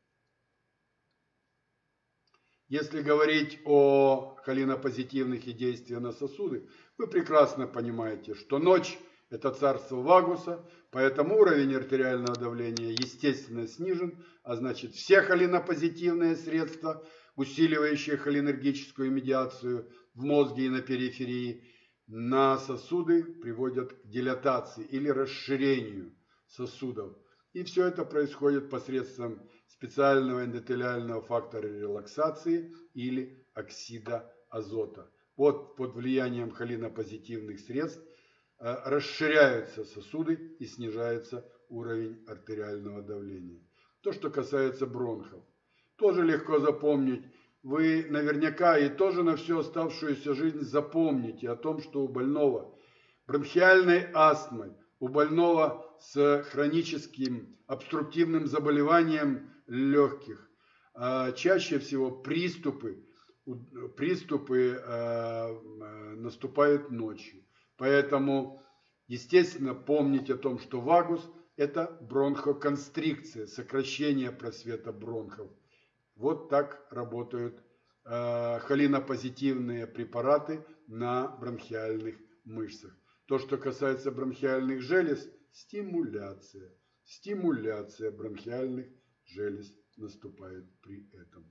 Если говорить о холинопозитивных и действиях на сосуды, вы прекрасно понимаете, что ночь – это царство вагуса, поэтому уровень артериального давления естественно снижен, а значит все холинопозитивные средства, усиливающие холинергическую медиацию в мозге и на периферии, на сосуды приводят к дилатации или расширению сосудов. И все это происходит посредством специального эндотелиального фактора релаксации или оксида азота. Вот под влиянием холинопозитивных средств расширяются сосуды и снижается уровень артериального давления. То, что касается бронхов, тоже легко запомнить. Вы наверняка и тоже на всю оставшуюся жизнь запомните о том, что у больного бронхиальной астмой, у больного с хроническим обструктивным заболеванием легких чаще всего приступы, приступы наступают ночью. Поэтому, естественно, помнить о том, что вагус – это бронхоконстрикция, сокращение просвета бронхов. Вот так работают холинопозитивные препараты на бронхиальных мышцах. То, что касается бронхиальных желез, стимуляция. Стимуляция бронхиальных желез наступает при этом.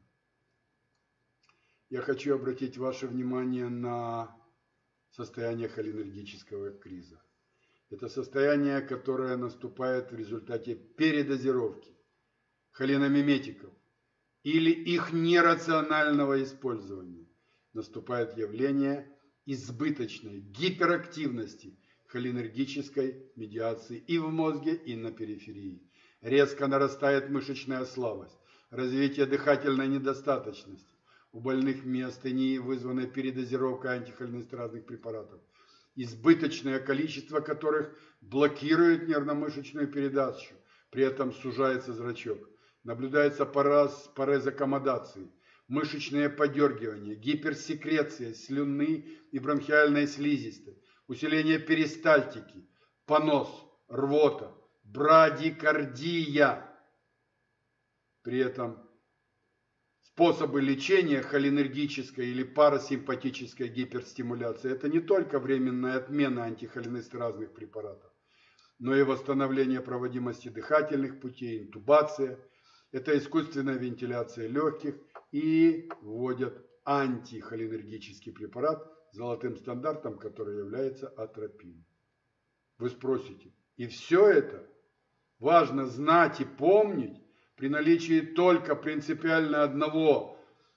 Я хочу обратить ваше внимание на состояние холинергического криза. Это состояние, которое наступает в результате передозировки холиномиметиков или их нерационального использования. Наступает явление избыточной гиперактивности холинергической медиации и в мозге, и на периферии. Резко нарастает мышечная слабость, развитие дыхательной недостаточности. У больных миостении, вызванной передозировкой антихолинестеразных препаратов, избыточное количество которых блокирует нервно-мышечную передачу, при этом сужается зрачок. Наблюдается парез аккомодации, мышечное подергивание, гиперсекреция слюны и бронхиальной слизистой, усиление перистальтики, понос, рвота, брадикардия. При этом способы лечения холинергической или парасимпатической гиперстимуляции – это не только временная отмена антихолинестеразных препаратов, но и восстановление проводимости дыхательных путей, интубация. Это искусственная вентиляция легких и вводят антихолинергический препарат золотым стандартом, который является атропин. Вы спросите, и все это важно знать и помнить при наличии только принципиально одного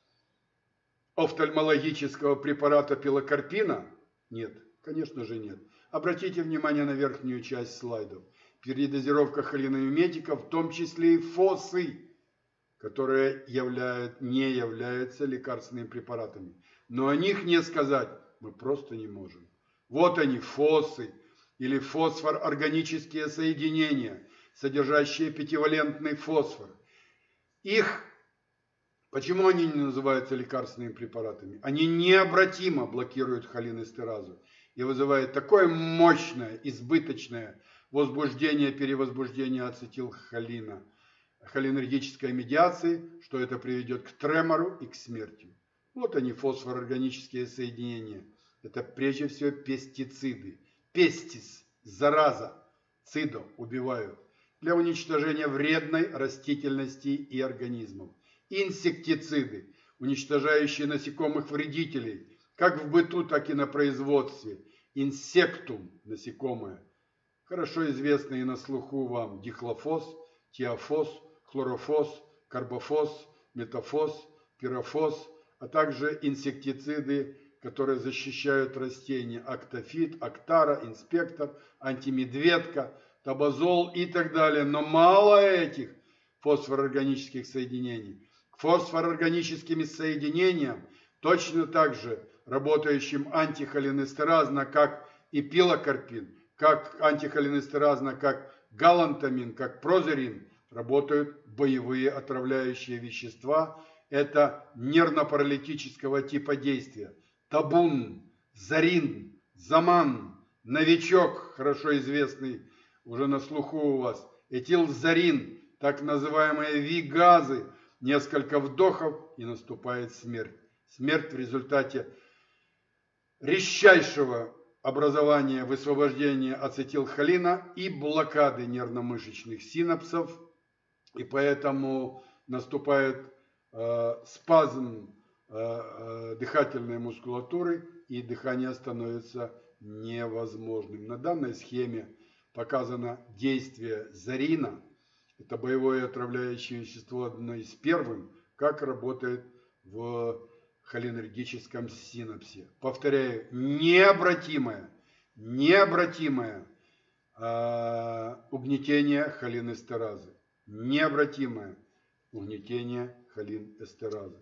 офтальмологического препарата пилокарпина? Нет, конечно же нет. Обратите внимание на верхнюю часть слайдов. Передозировка холиномиметиков, в том числе и фосы, которые являют, не являются лекарственными препаратами. Но о них не сказать мы просто не можем. Вот они, фосы или фосфор-органические соединения, содержащие пятивалентный фосфор. Их, почему они не называются лекарственными препаратами? Они необратимо блокируют холинестеразу и вызывают такое мощное, избыточное возбуждение, перевозбуждение ацетилхолина, холинергической медиации, что это приведет к тремору и к смерти. Вот они, фосфорорганические соединения. Это прежде всего пестициды. Пестис, зараза, цидо, убивают. Для уничтожения вредной растительности и организмов. Инсектициды, уничтожающие насекомых-вредителей, как в быту, так и на производстве. Инсектум, насекомое. Хорошо известный и на слуху вам дихлофос, тиофос, хлорофос, карбофос, метафос, пирофос, а также инсектициды, которые защищают растения: актофит, актара, инспектор, антимедведка, табазол и так далее. Но мало этих фосфорорганических соединений. К фосфорорганическим соединениям, точно так же работающим антихолинестеразно, как и пилокарпин, как антихолинестеразно, как галантамин, как прозерин, работают боевые отравляющие вещества. Это нервно-паралитического типа действия. Табун, Зарин, Заман, новичок, хорошо известный, уже на слуху у вас, этилзарин, так называемые ви-газы, несколько вдохов и наступает смерть. Смерть в результате резчайшего образования высвобождения ацетилхолина и блокады нервно-мышечных синапсов, и поэтому наступает э, спазм э, э, дыхательной мускулатуры, и дыхание становится невозможным. На данной схеме показано действие зарина. Это боевое отравляющее вещество, одно из первых, как работает в холинергическом синапсе. Повторяю, необратимое, необратимое э, угнетение холинэстеразы. Необратимое угнетение холинэстеразы.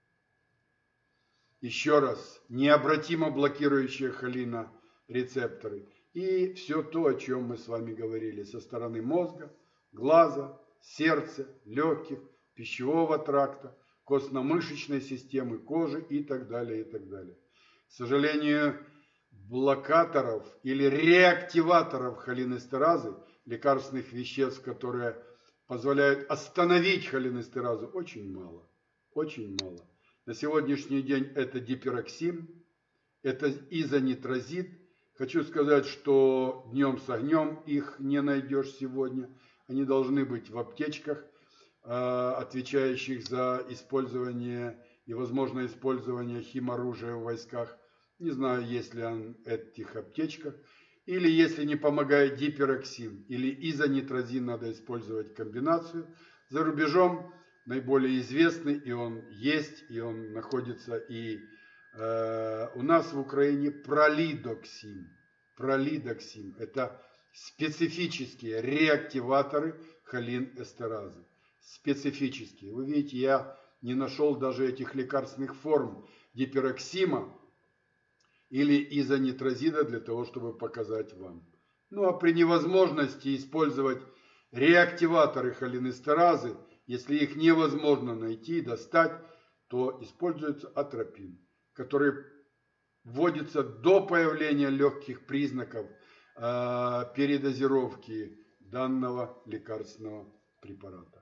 Еще раз, необратимо блокирующие холинорецепторы. И все то, о чем мы с вами говорили, со стороны мозга, глаза, сердца, легких, пищевого тракта, костно-мышечной системы, кожи и так далее, и так далее. К сожалению, блокаторов или реактиваторов холинэстеразы, лекарственных веществ, которые позволяют остановить холинэстеразу, очень мало, очень мало. На сегодняшний день это дипероксин, это изонитрозид. Хочу сказать, что днем с огнем их не найдешь сегодня. Они должны быть в аптечках, отвечающих за использование и возможное использование химоружия в войсках. Не знаю, есть ли он в этих аптечках. Или если не помогает дипероксин или изонитрозин, надо использовать комбинацию. За рубежом наиболее известный, и он есть, и он находится и э, у нас в Украине пролидоксин. Пролидоксин – это специфические реактиваторы холинэстеразы. Специфические. Вы видите, я не нашел даже этих лекарственных форм дипероксима или изонитрозида для того, чтобы показать вам. Ну а при невозможности использовать реактиваторы холинэстеразы, если их невозможно найти, достать, то используется атропин, который вводится до появления легких признаков э, передозировки данного лекарственного препарата.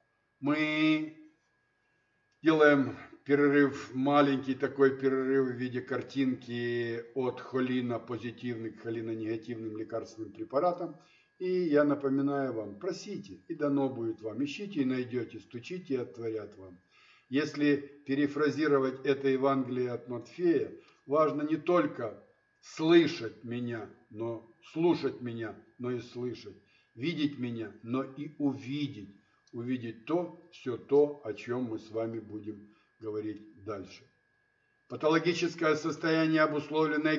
Мы делаем перерыв, маленький такой перерыв в виде картинки от холина позитивным к холина негативным лекарственным препаратам. И я напоминаю вам, просите, и дано будет вам. Ищите и найдете, стучите и отворят вам. Если перефразировать это Евангелие от Матфея, важно не только слышать меня, но слушать меня, но и слышать. Видеть меня, но и увидеть. Увидеть то, все то, о чем мы с вами будем говорить дальше. Патологическое состояние, обусловленное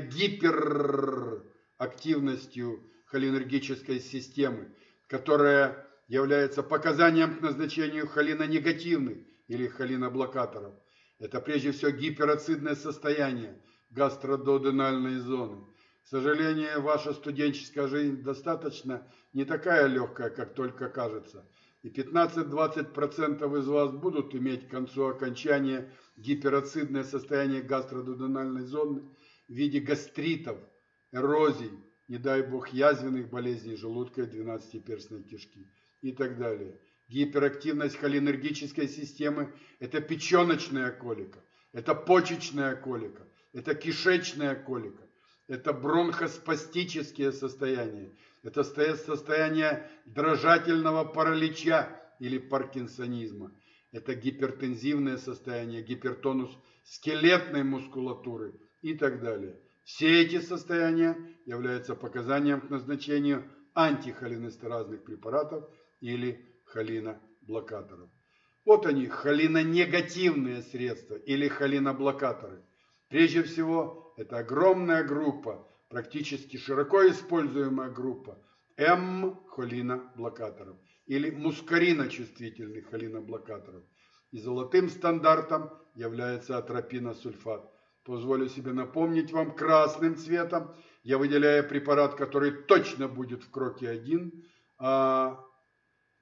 гиперактивностью холинергической системы, которая является показанием к назначению холинонегативных или холиноблокаторов. Это прежде всего гиперацидное состояние гастродуоденальной зоны. К сожалению, ваша студенческая жизнь достаточно не такая легкая, как только кажется. И пятнадцать-двадцать процентов из вас будут иметь к концу окончания гиперацидное состояние гастродуоденальной зоны в виде гастритов, эрозий, не дай бог, язвенных болезней желудка и двенадцатиперстной кишки и так далее. Гиперактивность холинергической системы – это печеночная колика, это почечная колика, это кишечная колика, это бронхоспастические состояния, это состояние дрожательного паралича или паркинсонизма, это гипертензивное состояние, гипертонус скелетной мускулатуры и так далее. Все эти состояния являются показанием к назначению антихолинэстеразных препаратов или холиноблокаторов. Вот они, холинонегативные средства или холиноблокаторы. Прежде всего, это огромная группа, практически широко используемая группа М-холиноблокаторов или мускариночувствительных холиноблокаторов. И золотым стандартом является атропиносульфат. Позволю себе напомнить вам красным цветом. Я выделяю препарат, который точно будет в кроке один. А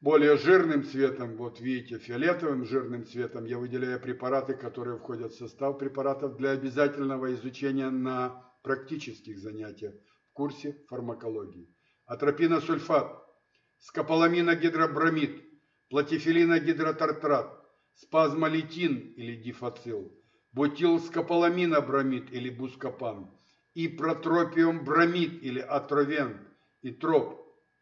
более жирным цветом, вот видите, фиолетовым жирным цветом я выделяю препараты, которые входят в состав препаратов для обязательного изучения на практических занятиях в курсе фармакологии. Атропиносульфат, скополаминогидробромид, платифилиногидротартрат, спазмолитин или дифацил, бутилскополаминобромид или бускопан, и протропиумбромид или атровен и троп,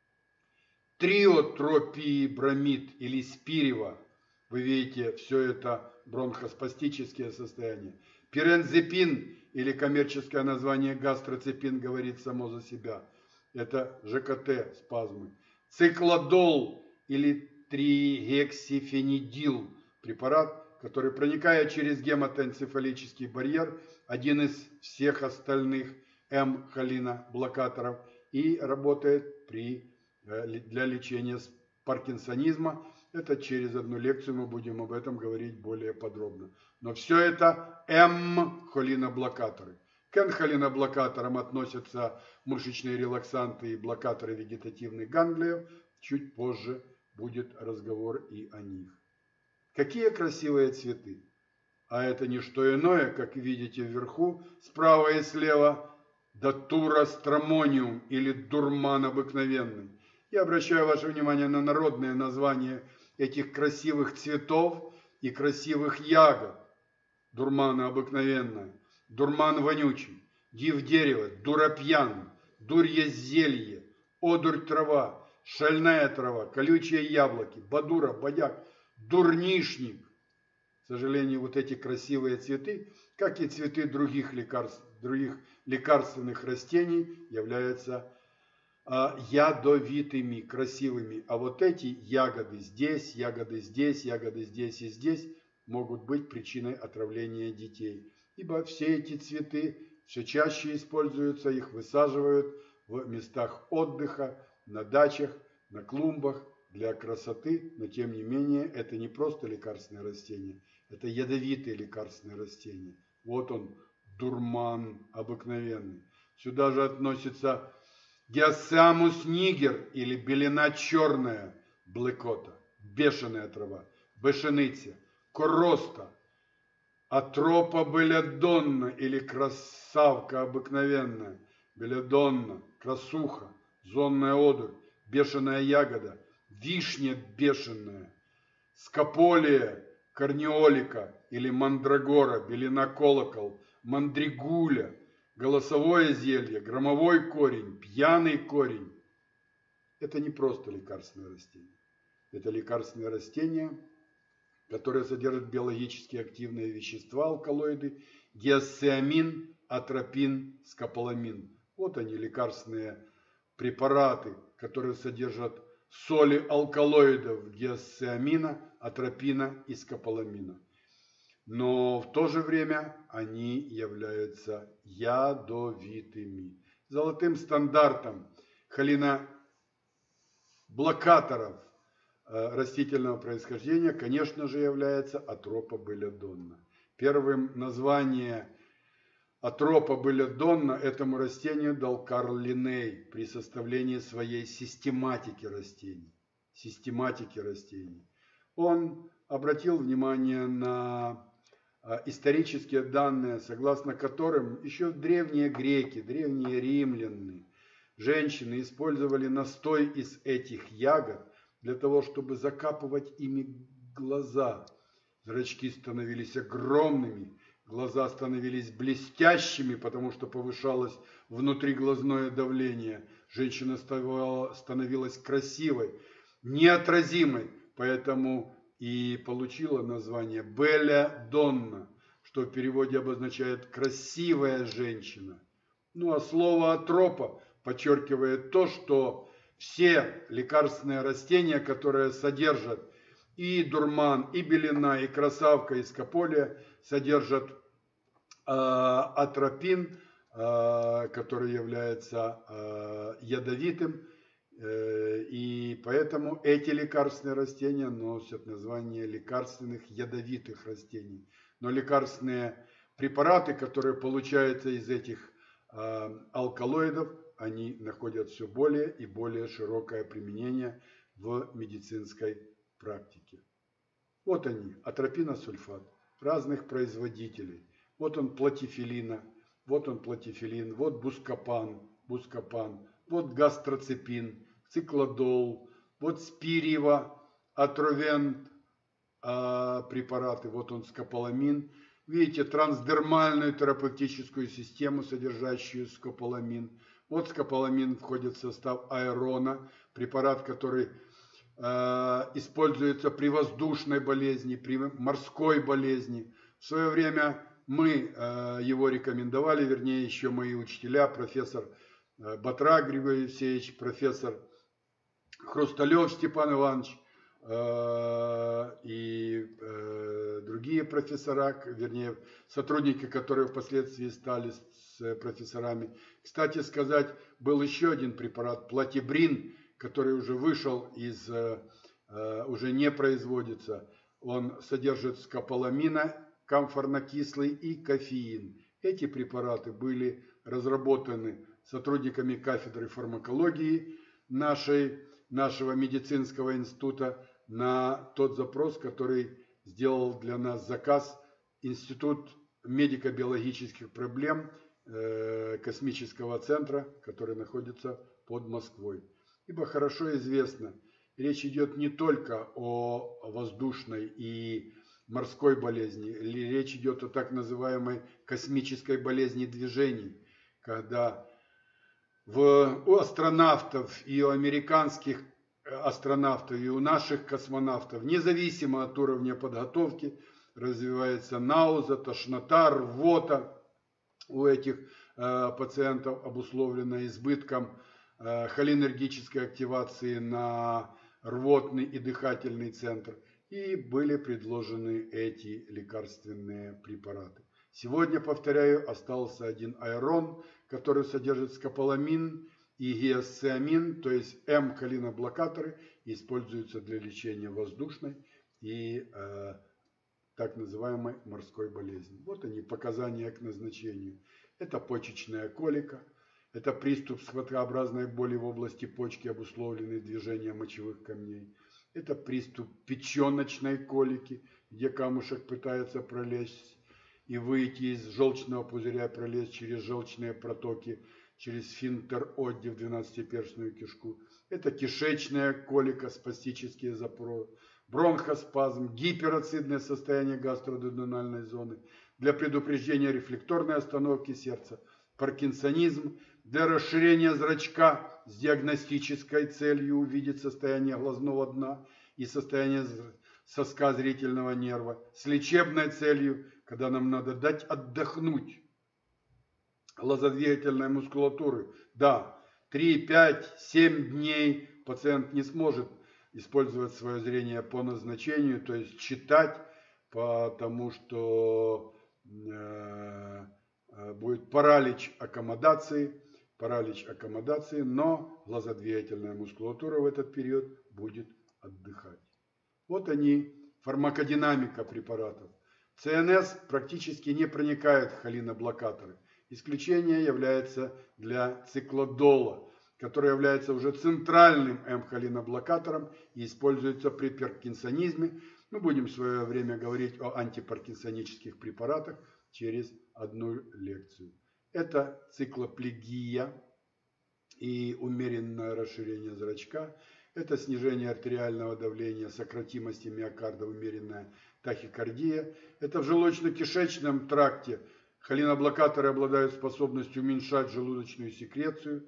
триотропиибромид или спирева. Вы видите, все это бронхоспастические состояния. Пирензепин или коммерческое название гастроцепин говорит само за себя. Это ЖКТ спазмы. Циклодол или тригексифенидил препарат, который, проникая через гематоэнцефалический барьер, один из всех остальных М-холиноблокаторов, и работает при, для лечения паркинсонизма. Это через одну лекцию мы будем об этом говорить более подробно. Но все это М-холиноблокаторы. К Н-холиноблокаторам относятся мышечные релаксанты и блокаторы вегетативных ганглиев. Чуть позже будет разговор и о них. Какие красивые цветы! А это не что иное, как видите вверху, справа и слева, датура стромониум или дурман обыкновенный. Я обращаю ваше внимание на народное название этих красивых цветов и красивых ягод. Дурмана обыкновенная, дурман вонючий, див дерево, дуропьян, дурье зелье, одурь трава, шальная трава, колючие яблоки, бадура, бодяк, дурнишник. К сожалению, вот эти красивые цветы, как и цветы других лекарств, других лекарственных растений, являются а, ядовитыми, красивыми. А вот эти ягоды здесь, ягоды здесь, ягоды здесь и здесь могут быть причиной отравления детей. Ибо все эти цветы все чаще используются, их высаживают в местах отдыха, на дачах, на клумбах для красоты, но тем не менее это не просто лекарственное растение, это ядовитые лекарственные растения. Вот он, дурман обыкновенный. Сюда же относится диасамус нигер или белена черная, блекота, бешеная трава, бешениця, короста, атропа белядонна или красавка обыкновенная, белядонна, красуха, зонная одурь, бешеная ягода, вишня бешеная, скополия, корнеолика или мандрагора, белена колокол, мандригуля, голосовое зелье, громовой корень, пьяный корень. Это не просто лекарственное растение. Это лекарственное растение, которое содержит биологически активные вещества, алкалоиды, диасциамин, атропин, скополамин. Вот они, лекарственные препараты, которые содержат соли алкалоидов диасциамина, атропина и скополамина. Но в то же время они являются ядовитыми. Золотым стандартом холиноблокаторов растительного происхождения, конечно же, является атропа белядонна. Первым название атропа белядонна этому растению дал Карл Линней при составлении своей систематики растений. Систематики растений. Он обратил внимание на исторические данные, согласно которым еще древние греки, древние римляне, женщины использовали настой из этих ягод для того, чтобы закапывать ими глаза. Зрачки становились огромными, глаза становились блестящими, потому что повышалось внутриглазное давление. Женщина становилась красивой, неотразимой, поэтому и получила название белядонна, что в переводе обозначает «красивая женщина». Ну а слово атропа подчеркивает то, что все лекарственные растения, которые содержат и дурман, и белена, и красавка, и скополия, содержат э, атропин, э, который является э, ядовитым, э, и поэтому эти лекарственные растения носят название лекарственных ядовитых растений. Но лекарственные препараты, которые получаются из этих э, алкалоидов, они находят все более и более широкое применение в медицинской практике. Вот они, атропиносульфат разных производителей. Вот он платифилина, вот он платифилин, вот бускопан, бускопан, вот гастроцепин, циклодол, вот спирево, атровент, а, препараты, вот он скополамин. Видите, трансдермальную терапевтическую систему, содержащую скополамин. Вот скополамин входит в состав аэрона, препарат, который э, используется при воздушной болезни, при морской болезни. В свое время мы э, его рекомендовали, вернее, еще мои учителя, профессор э, Батра Григорий Евсеевич, профессор Хрусталев Степан Иванович, и другие профессора, вернее, сотрудники, которые впоследствии стали с профессорами. Кстати сказать, был еще один препарат, платибрин, который уже вышел из, уже не производится. Он содержит скополамина, камфорнокислый и кофеин. Эти препараты были разработаны сотрудниками кафедры фармакологии нашей, нашего медицинского института на тот запрос, который сделал для нас заказ Институт медико-биологических проблем э, космического центра, который находится под Москвой. Ибо хорошо известно, речь идет не только о воздушной и морской болезни, речь идет о так называемой космической болезни движений, когда в, у астронавтов и у американских астронавтов и у наших космонавтов, независимо от уровня подготовки, развивается науза, тошнота, рвота. У этих э, пациентов обусловлено избытком э, холинергической активации на рвотный и дыхательный центр. И были предложены эти лекарственные препараты. Сегодня, повторяю, остался один аэрон, который содержит скополамин и гиасциамин, то есть М-холиноблокаторы, используются для лечения воздушной и э, так называемой морской болезни. Вот они, показания к назначению. Это почечная колика, это приступ схватообразной боли в области почки, обусловленный движением мочевых камней. Это приступ печеночной колики, где камушек пытается пролезть и выйти из желчного пузыря, пролезть через желчные протоки, через сфинктер Одди в двенадцатиперстную кишку. Это кишечная колика, спастические запоры, бронхоспазм, гипероцидное состояние гастродудональной зоны, для предупреждения рефлекторной остановки сердца, паркинсонизм, для расширения зрачка с диагностической целью увидеть состояние глазного дна и состояние соска зрительного нерва, с лечебной целью, когда нам надо дать отдохнуть глазодвигательной мускулатуры. Да, три, пять, семь дней пациент не сможет использовать свое зрение по назначению, то есть читать, потому что э, будет паралич аккомодации, паралич аккомодации, но глазодвигательная мускулатура в этот период будет отдыхать. Вот они, фармакодинамика препаратов. ЦНС практически не проникает в холиноблокаторы. Исключение является для циклодола, который является уже центральным М-холиноблокатором и используется при паркинсонизме. Мы будем в свое время говорить о антипаркинсонических препаратах через одну лекцию. Это циклоплегия и умеренное расширение зрачка. Это снижение артериального давления, сократимости миокарда, умеренная тахикардия. Это в желудочно-кишечном тракте. Холиноблокаторы обладают способностью уменьшать желудочную секрецию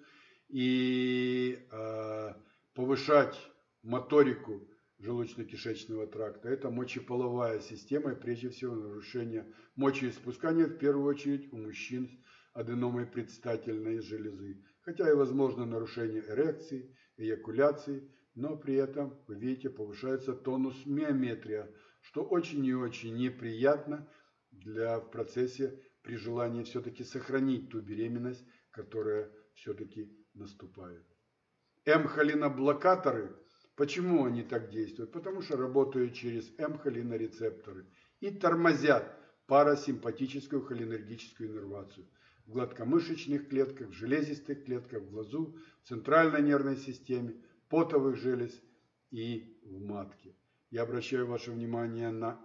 и э, повышать моторику желудочно-кишечного тракта. Это мочеполовая система и прежде всего нарушение мочеиспускания, в первую очередь у мужчин с аденомой предстательной железы. Хотя и возможно нарушение эрекции, эякуляции, но при этом, вы видите, повышается тонус миометрия, что очень и очень неприятно для в процессе при желании все-таки сохранить ту беременность, которая все-таки наступает. М-холиноблокаторы, почему они так действуют? Потому что работают через М-холинорецепторы и тормозят парасимпатическую холинергическую иннервацию в гладкомышечных клетках, в железистых клетках, в глазу, в центральной нервной системе, потовых желез и в матке. Я обращаю ваше внимание на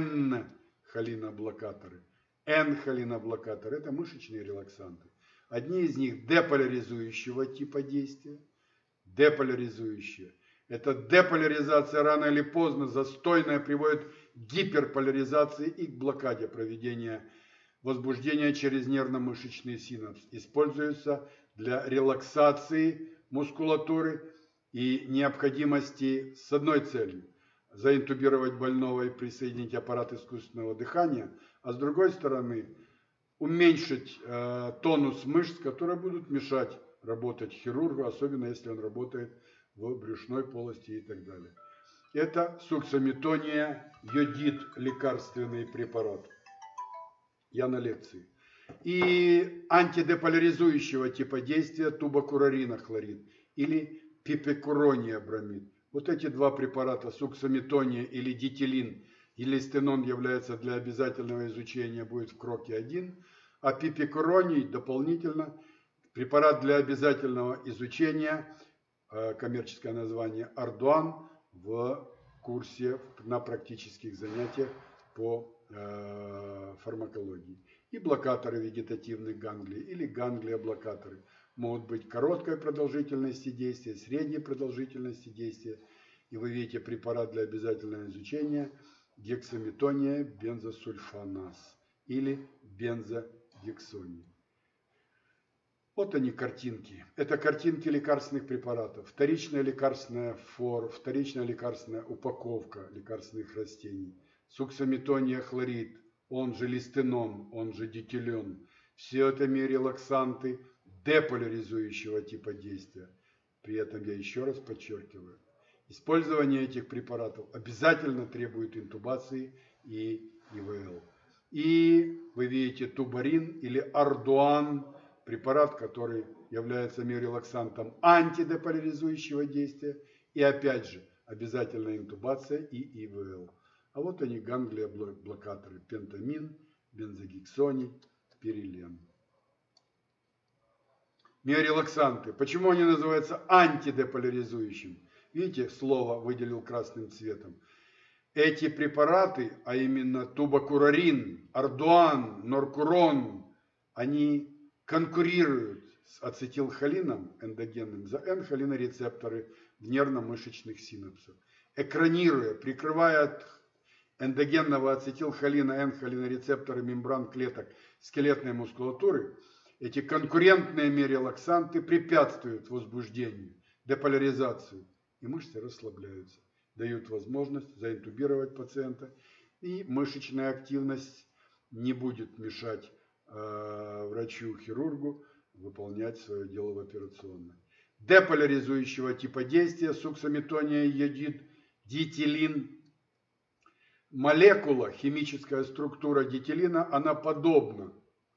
N-холиноблокаторы. N-холиноблокаторы – это мышечные релаксанты. Одни из них деполяризующего типа действия. Деполяризующие. Эта деполяризация рано или поздно застойная приводит к гиперполяризации и к блокаде проведения возбуждения через нервно-мышечный синапс. Используется для релаксации мускулатуры и необходимости с одной целью – заинтубировать больного и присоединить аппарат искусственного дыхания, а с другой стороны уменьшить э, тонус мышц, которые будут мешать работать хирургу, особенно если он работает в брюшной полости и так далее. Это сукцамитония йодид, лекарственный препарат. Я на лекции. И антидеполяризующего типа действия тубокураринохлорид или пипекурониабромид. Вот эти два препарата, сукцамитония или дитилин, или стенон является для обязательного изучения, будет в кроке один, а пипекуроний дополнительно препарат для обязательного изучения, коммерческое название Ардуан, в курсе на практических занятиях по фармакологии. И блокаторы вегетативных ганглий или ганглиоблокаторы могут быть короткой продолжительности действия, средней продолжительности действия. И вы видите препарат для обязательного изучения гексаметония бензосульфоназ или бензогексоний. Вот они картинки. Это картинки лекарственных препаратов. Вторичная лекарственная фор, вторичная лекарственная упаковка лекарственных растений. Сукцамитония хлорид, он же листенон, он же дитилен. Все это релаксанты деполяризующего типа действия. При этом я еще раз подчеркиваю, использование этих препаратов обязательно требует интубации и И В Л. И вы видите тубарин или ардуан, препарат, который является миорелаксантом антидеполяризующего действия. И опять же, обязательная интубация и И В Л. А вот они, ганглиоблокаторы, пентамин, бензогексоний, перилен. Миорелаксанты. Почему они называются антидеполяризующим? Видите, слово выделил красным цветом. Эти препараты, а именно тубокурарин, ардуан, норкурон, они конкурируют с ацетилхолином эндогенным за N-холинорецепторы в нервно-мышечных синапсах, экранируя, прикрывая от эндогенного ацетилхолина N-холинорецепторы мембран клеток скелетной мускулатуры. Эти конкурентные миорелаксанты препятствуют возбуждению, деполяризации, и мышцы расслабляются, дают возможность заинтубировать пациента, и мышечная активность не будет мешать э, врачу-хирургу выполнять свое дело в операционной. Деполяризующего типа действия сукцамитония йодид, дитилин. Молекула, химическая структура дитилина, она подобна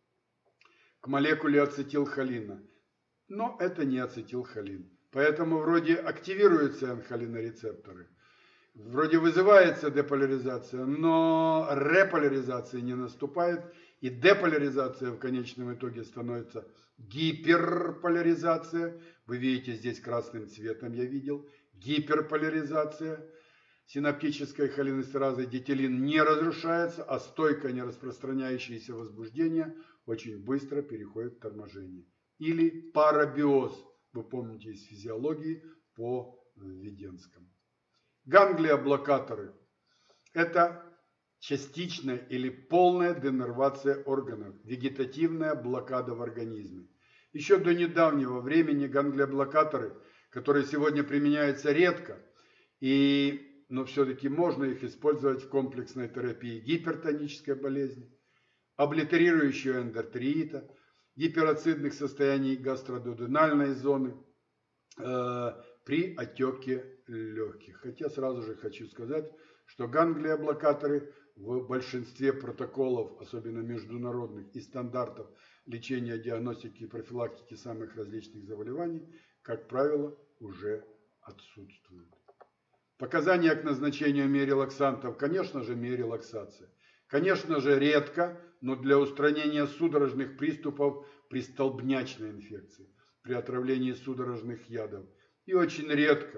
к молекуле ацетилхолина, но это не ацетилхолин. Поэтому вроде активируются N-холинорецепторы, вроде вызывается деполяризация, но реполяризация не наступает, и деполяризация в конечном итоге становится гиперполяризация. Вы видите здесь красным цветом, я видел, гиперполяризация. Синаптической холинестеразой дитилин не разрушается, а стойкое нераспространяющееся возбуждение очень быстро переходит к торможению. Или парабиоз, вы помните из физиологии по Введенскому. Ганглиоблокаторы – это частичная или полная денервация органов, вегетативная блокада в организме. Еще до недавнего времени ганглиоблокаторы, которые сегодня применяются редко, и но все-таки можно их использовать в комплексной терапии гипертонической болезни, облитерирующего эндотриита, гипероцидных состояний гастродуоденальной зоны э, при отеке легких. Хотя сразу же хочу сказать, что ганглиоблокаторы в большинстве протоколов, особенно международных и стандартов лечения, диагностики и профилактики самых различных заболеваний, как правило, уже отсутствуют. Показания к назначению миорелаксантов, конечно же, миорелаксация. Конечно же, редко, но для устранения судорожных приступов при столбнячной инфекции, при отравлении судорожных ядов. И очень редко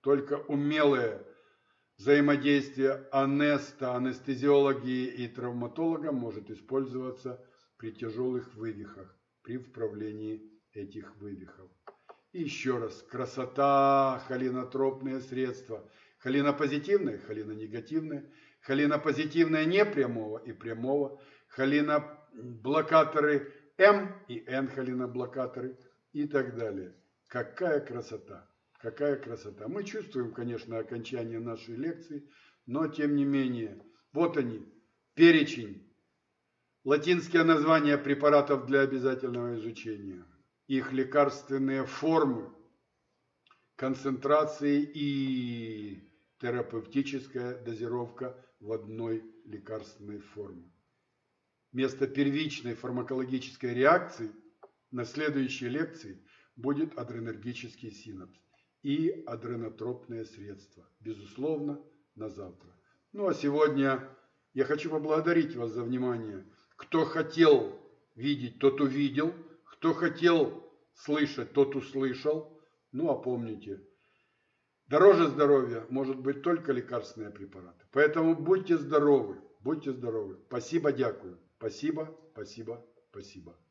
Только умелое взаимодействие анеста, анестезиологии и травматолога может использоваться при тяжелых вывихах, при вправлении этих вывихов. И еще раз, красота, холинотропные средства. Холинопозитивное, холинонегативное. Холинопозитивное непрямого и прямого. Холиноблокаторы М и Н-холиноблокаторы и так далее. Какая красота! Какая красота! Мы чувствуем, конечно, окончание нашей лекции, но тем не менее, вот они, перечень, латинские названия препаратов для обязательного изучения, их лекарственные формы, концентрации и терапевтическая дозировка в одной лекарственной форме. Вместо первичной фармакологической реакции на следующей лекции будет адренергический синапс и адренотропные средства. Безусловно, на завтра. Ну а сегодня я хочу поблагодарить вас за внимание. Кто хотел видеть, тот увидел. Кто хотел слышать, тот услышал. Ну а помните, дороже здоровья может быть только лекарственные препараты. Поэтому будьте здоровы, будьте здоровы. Спасибо, дякую. Спасибо, спасибо, спасибо.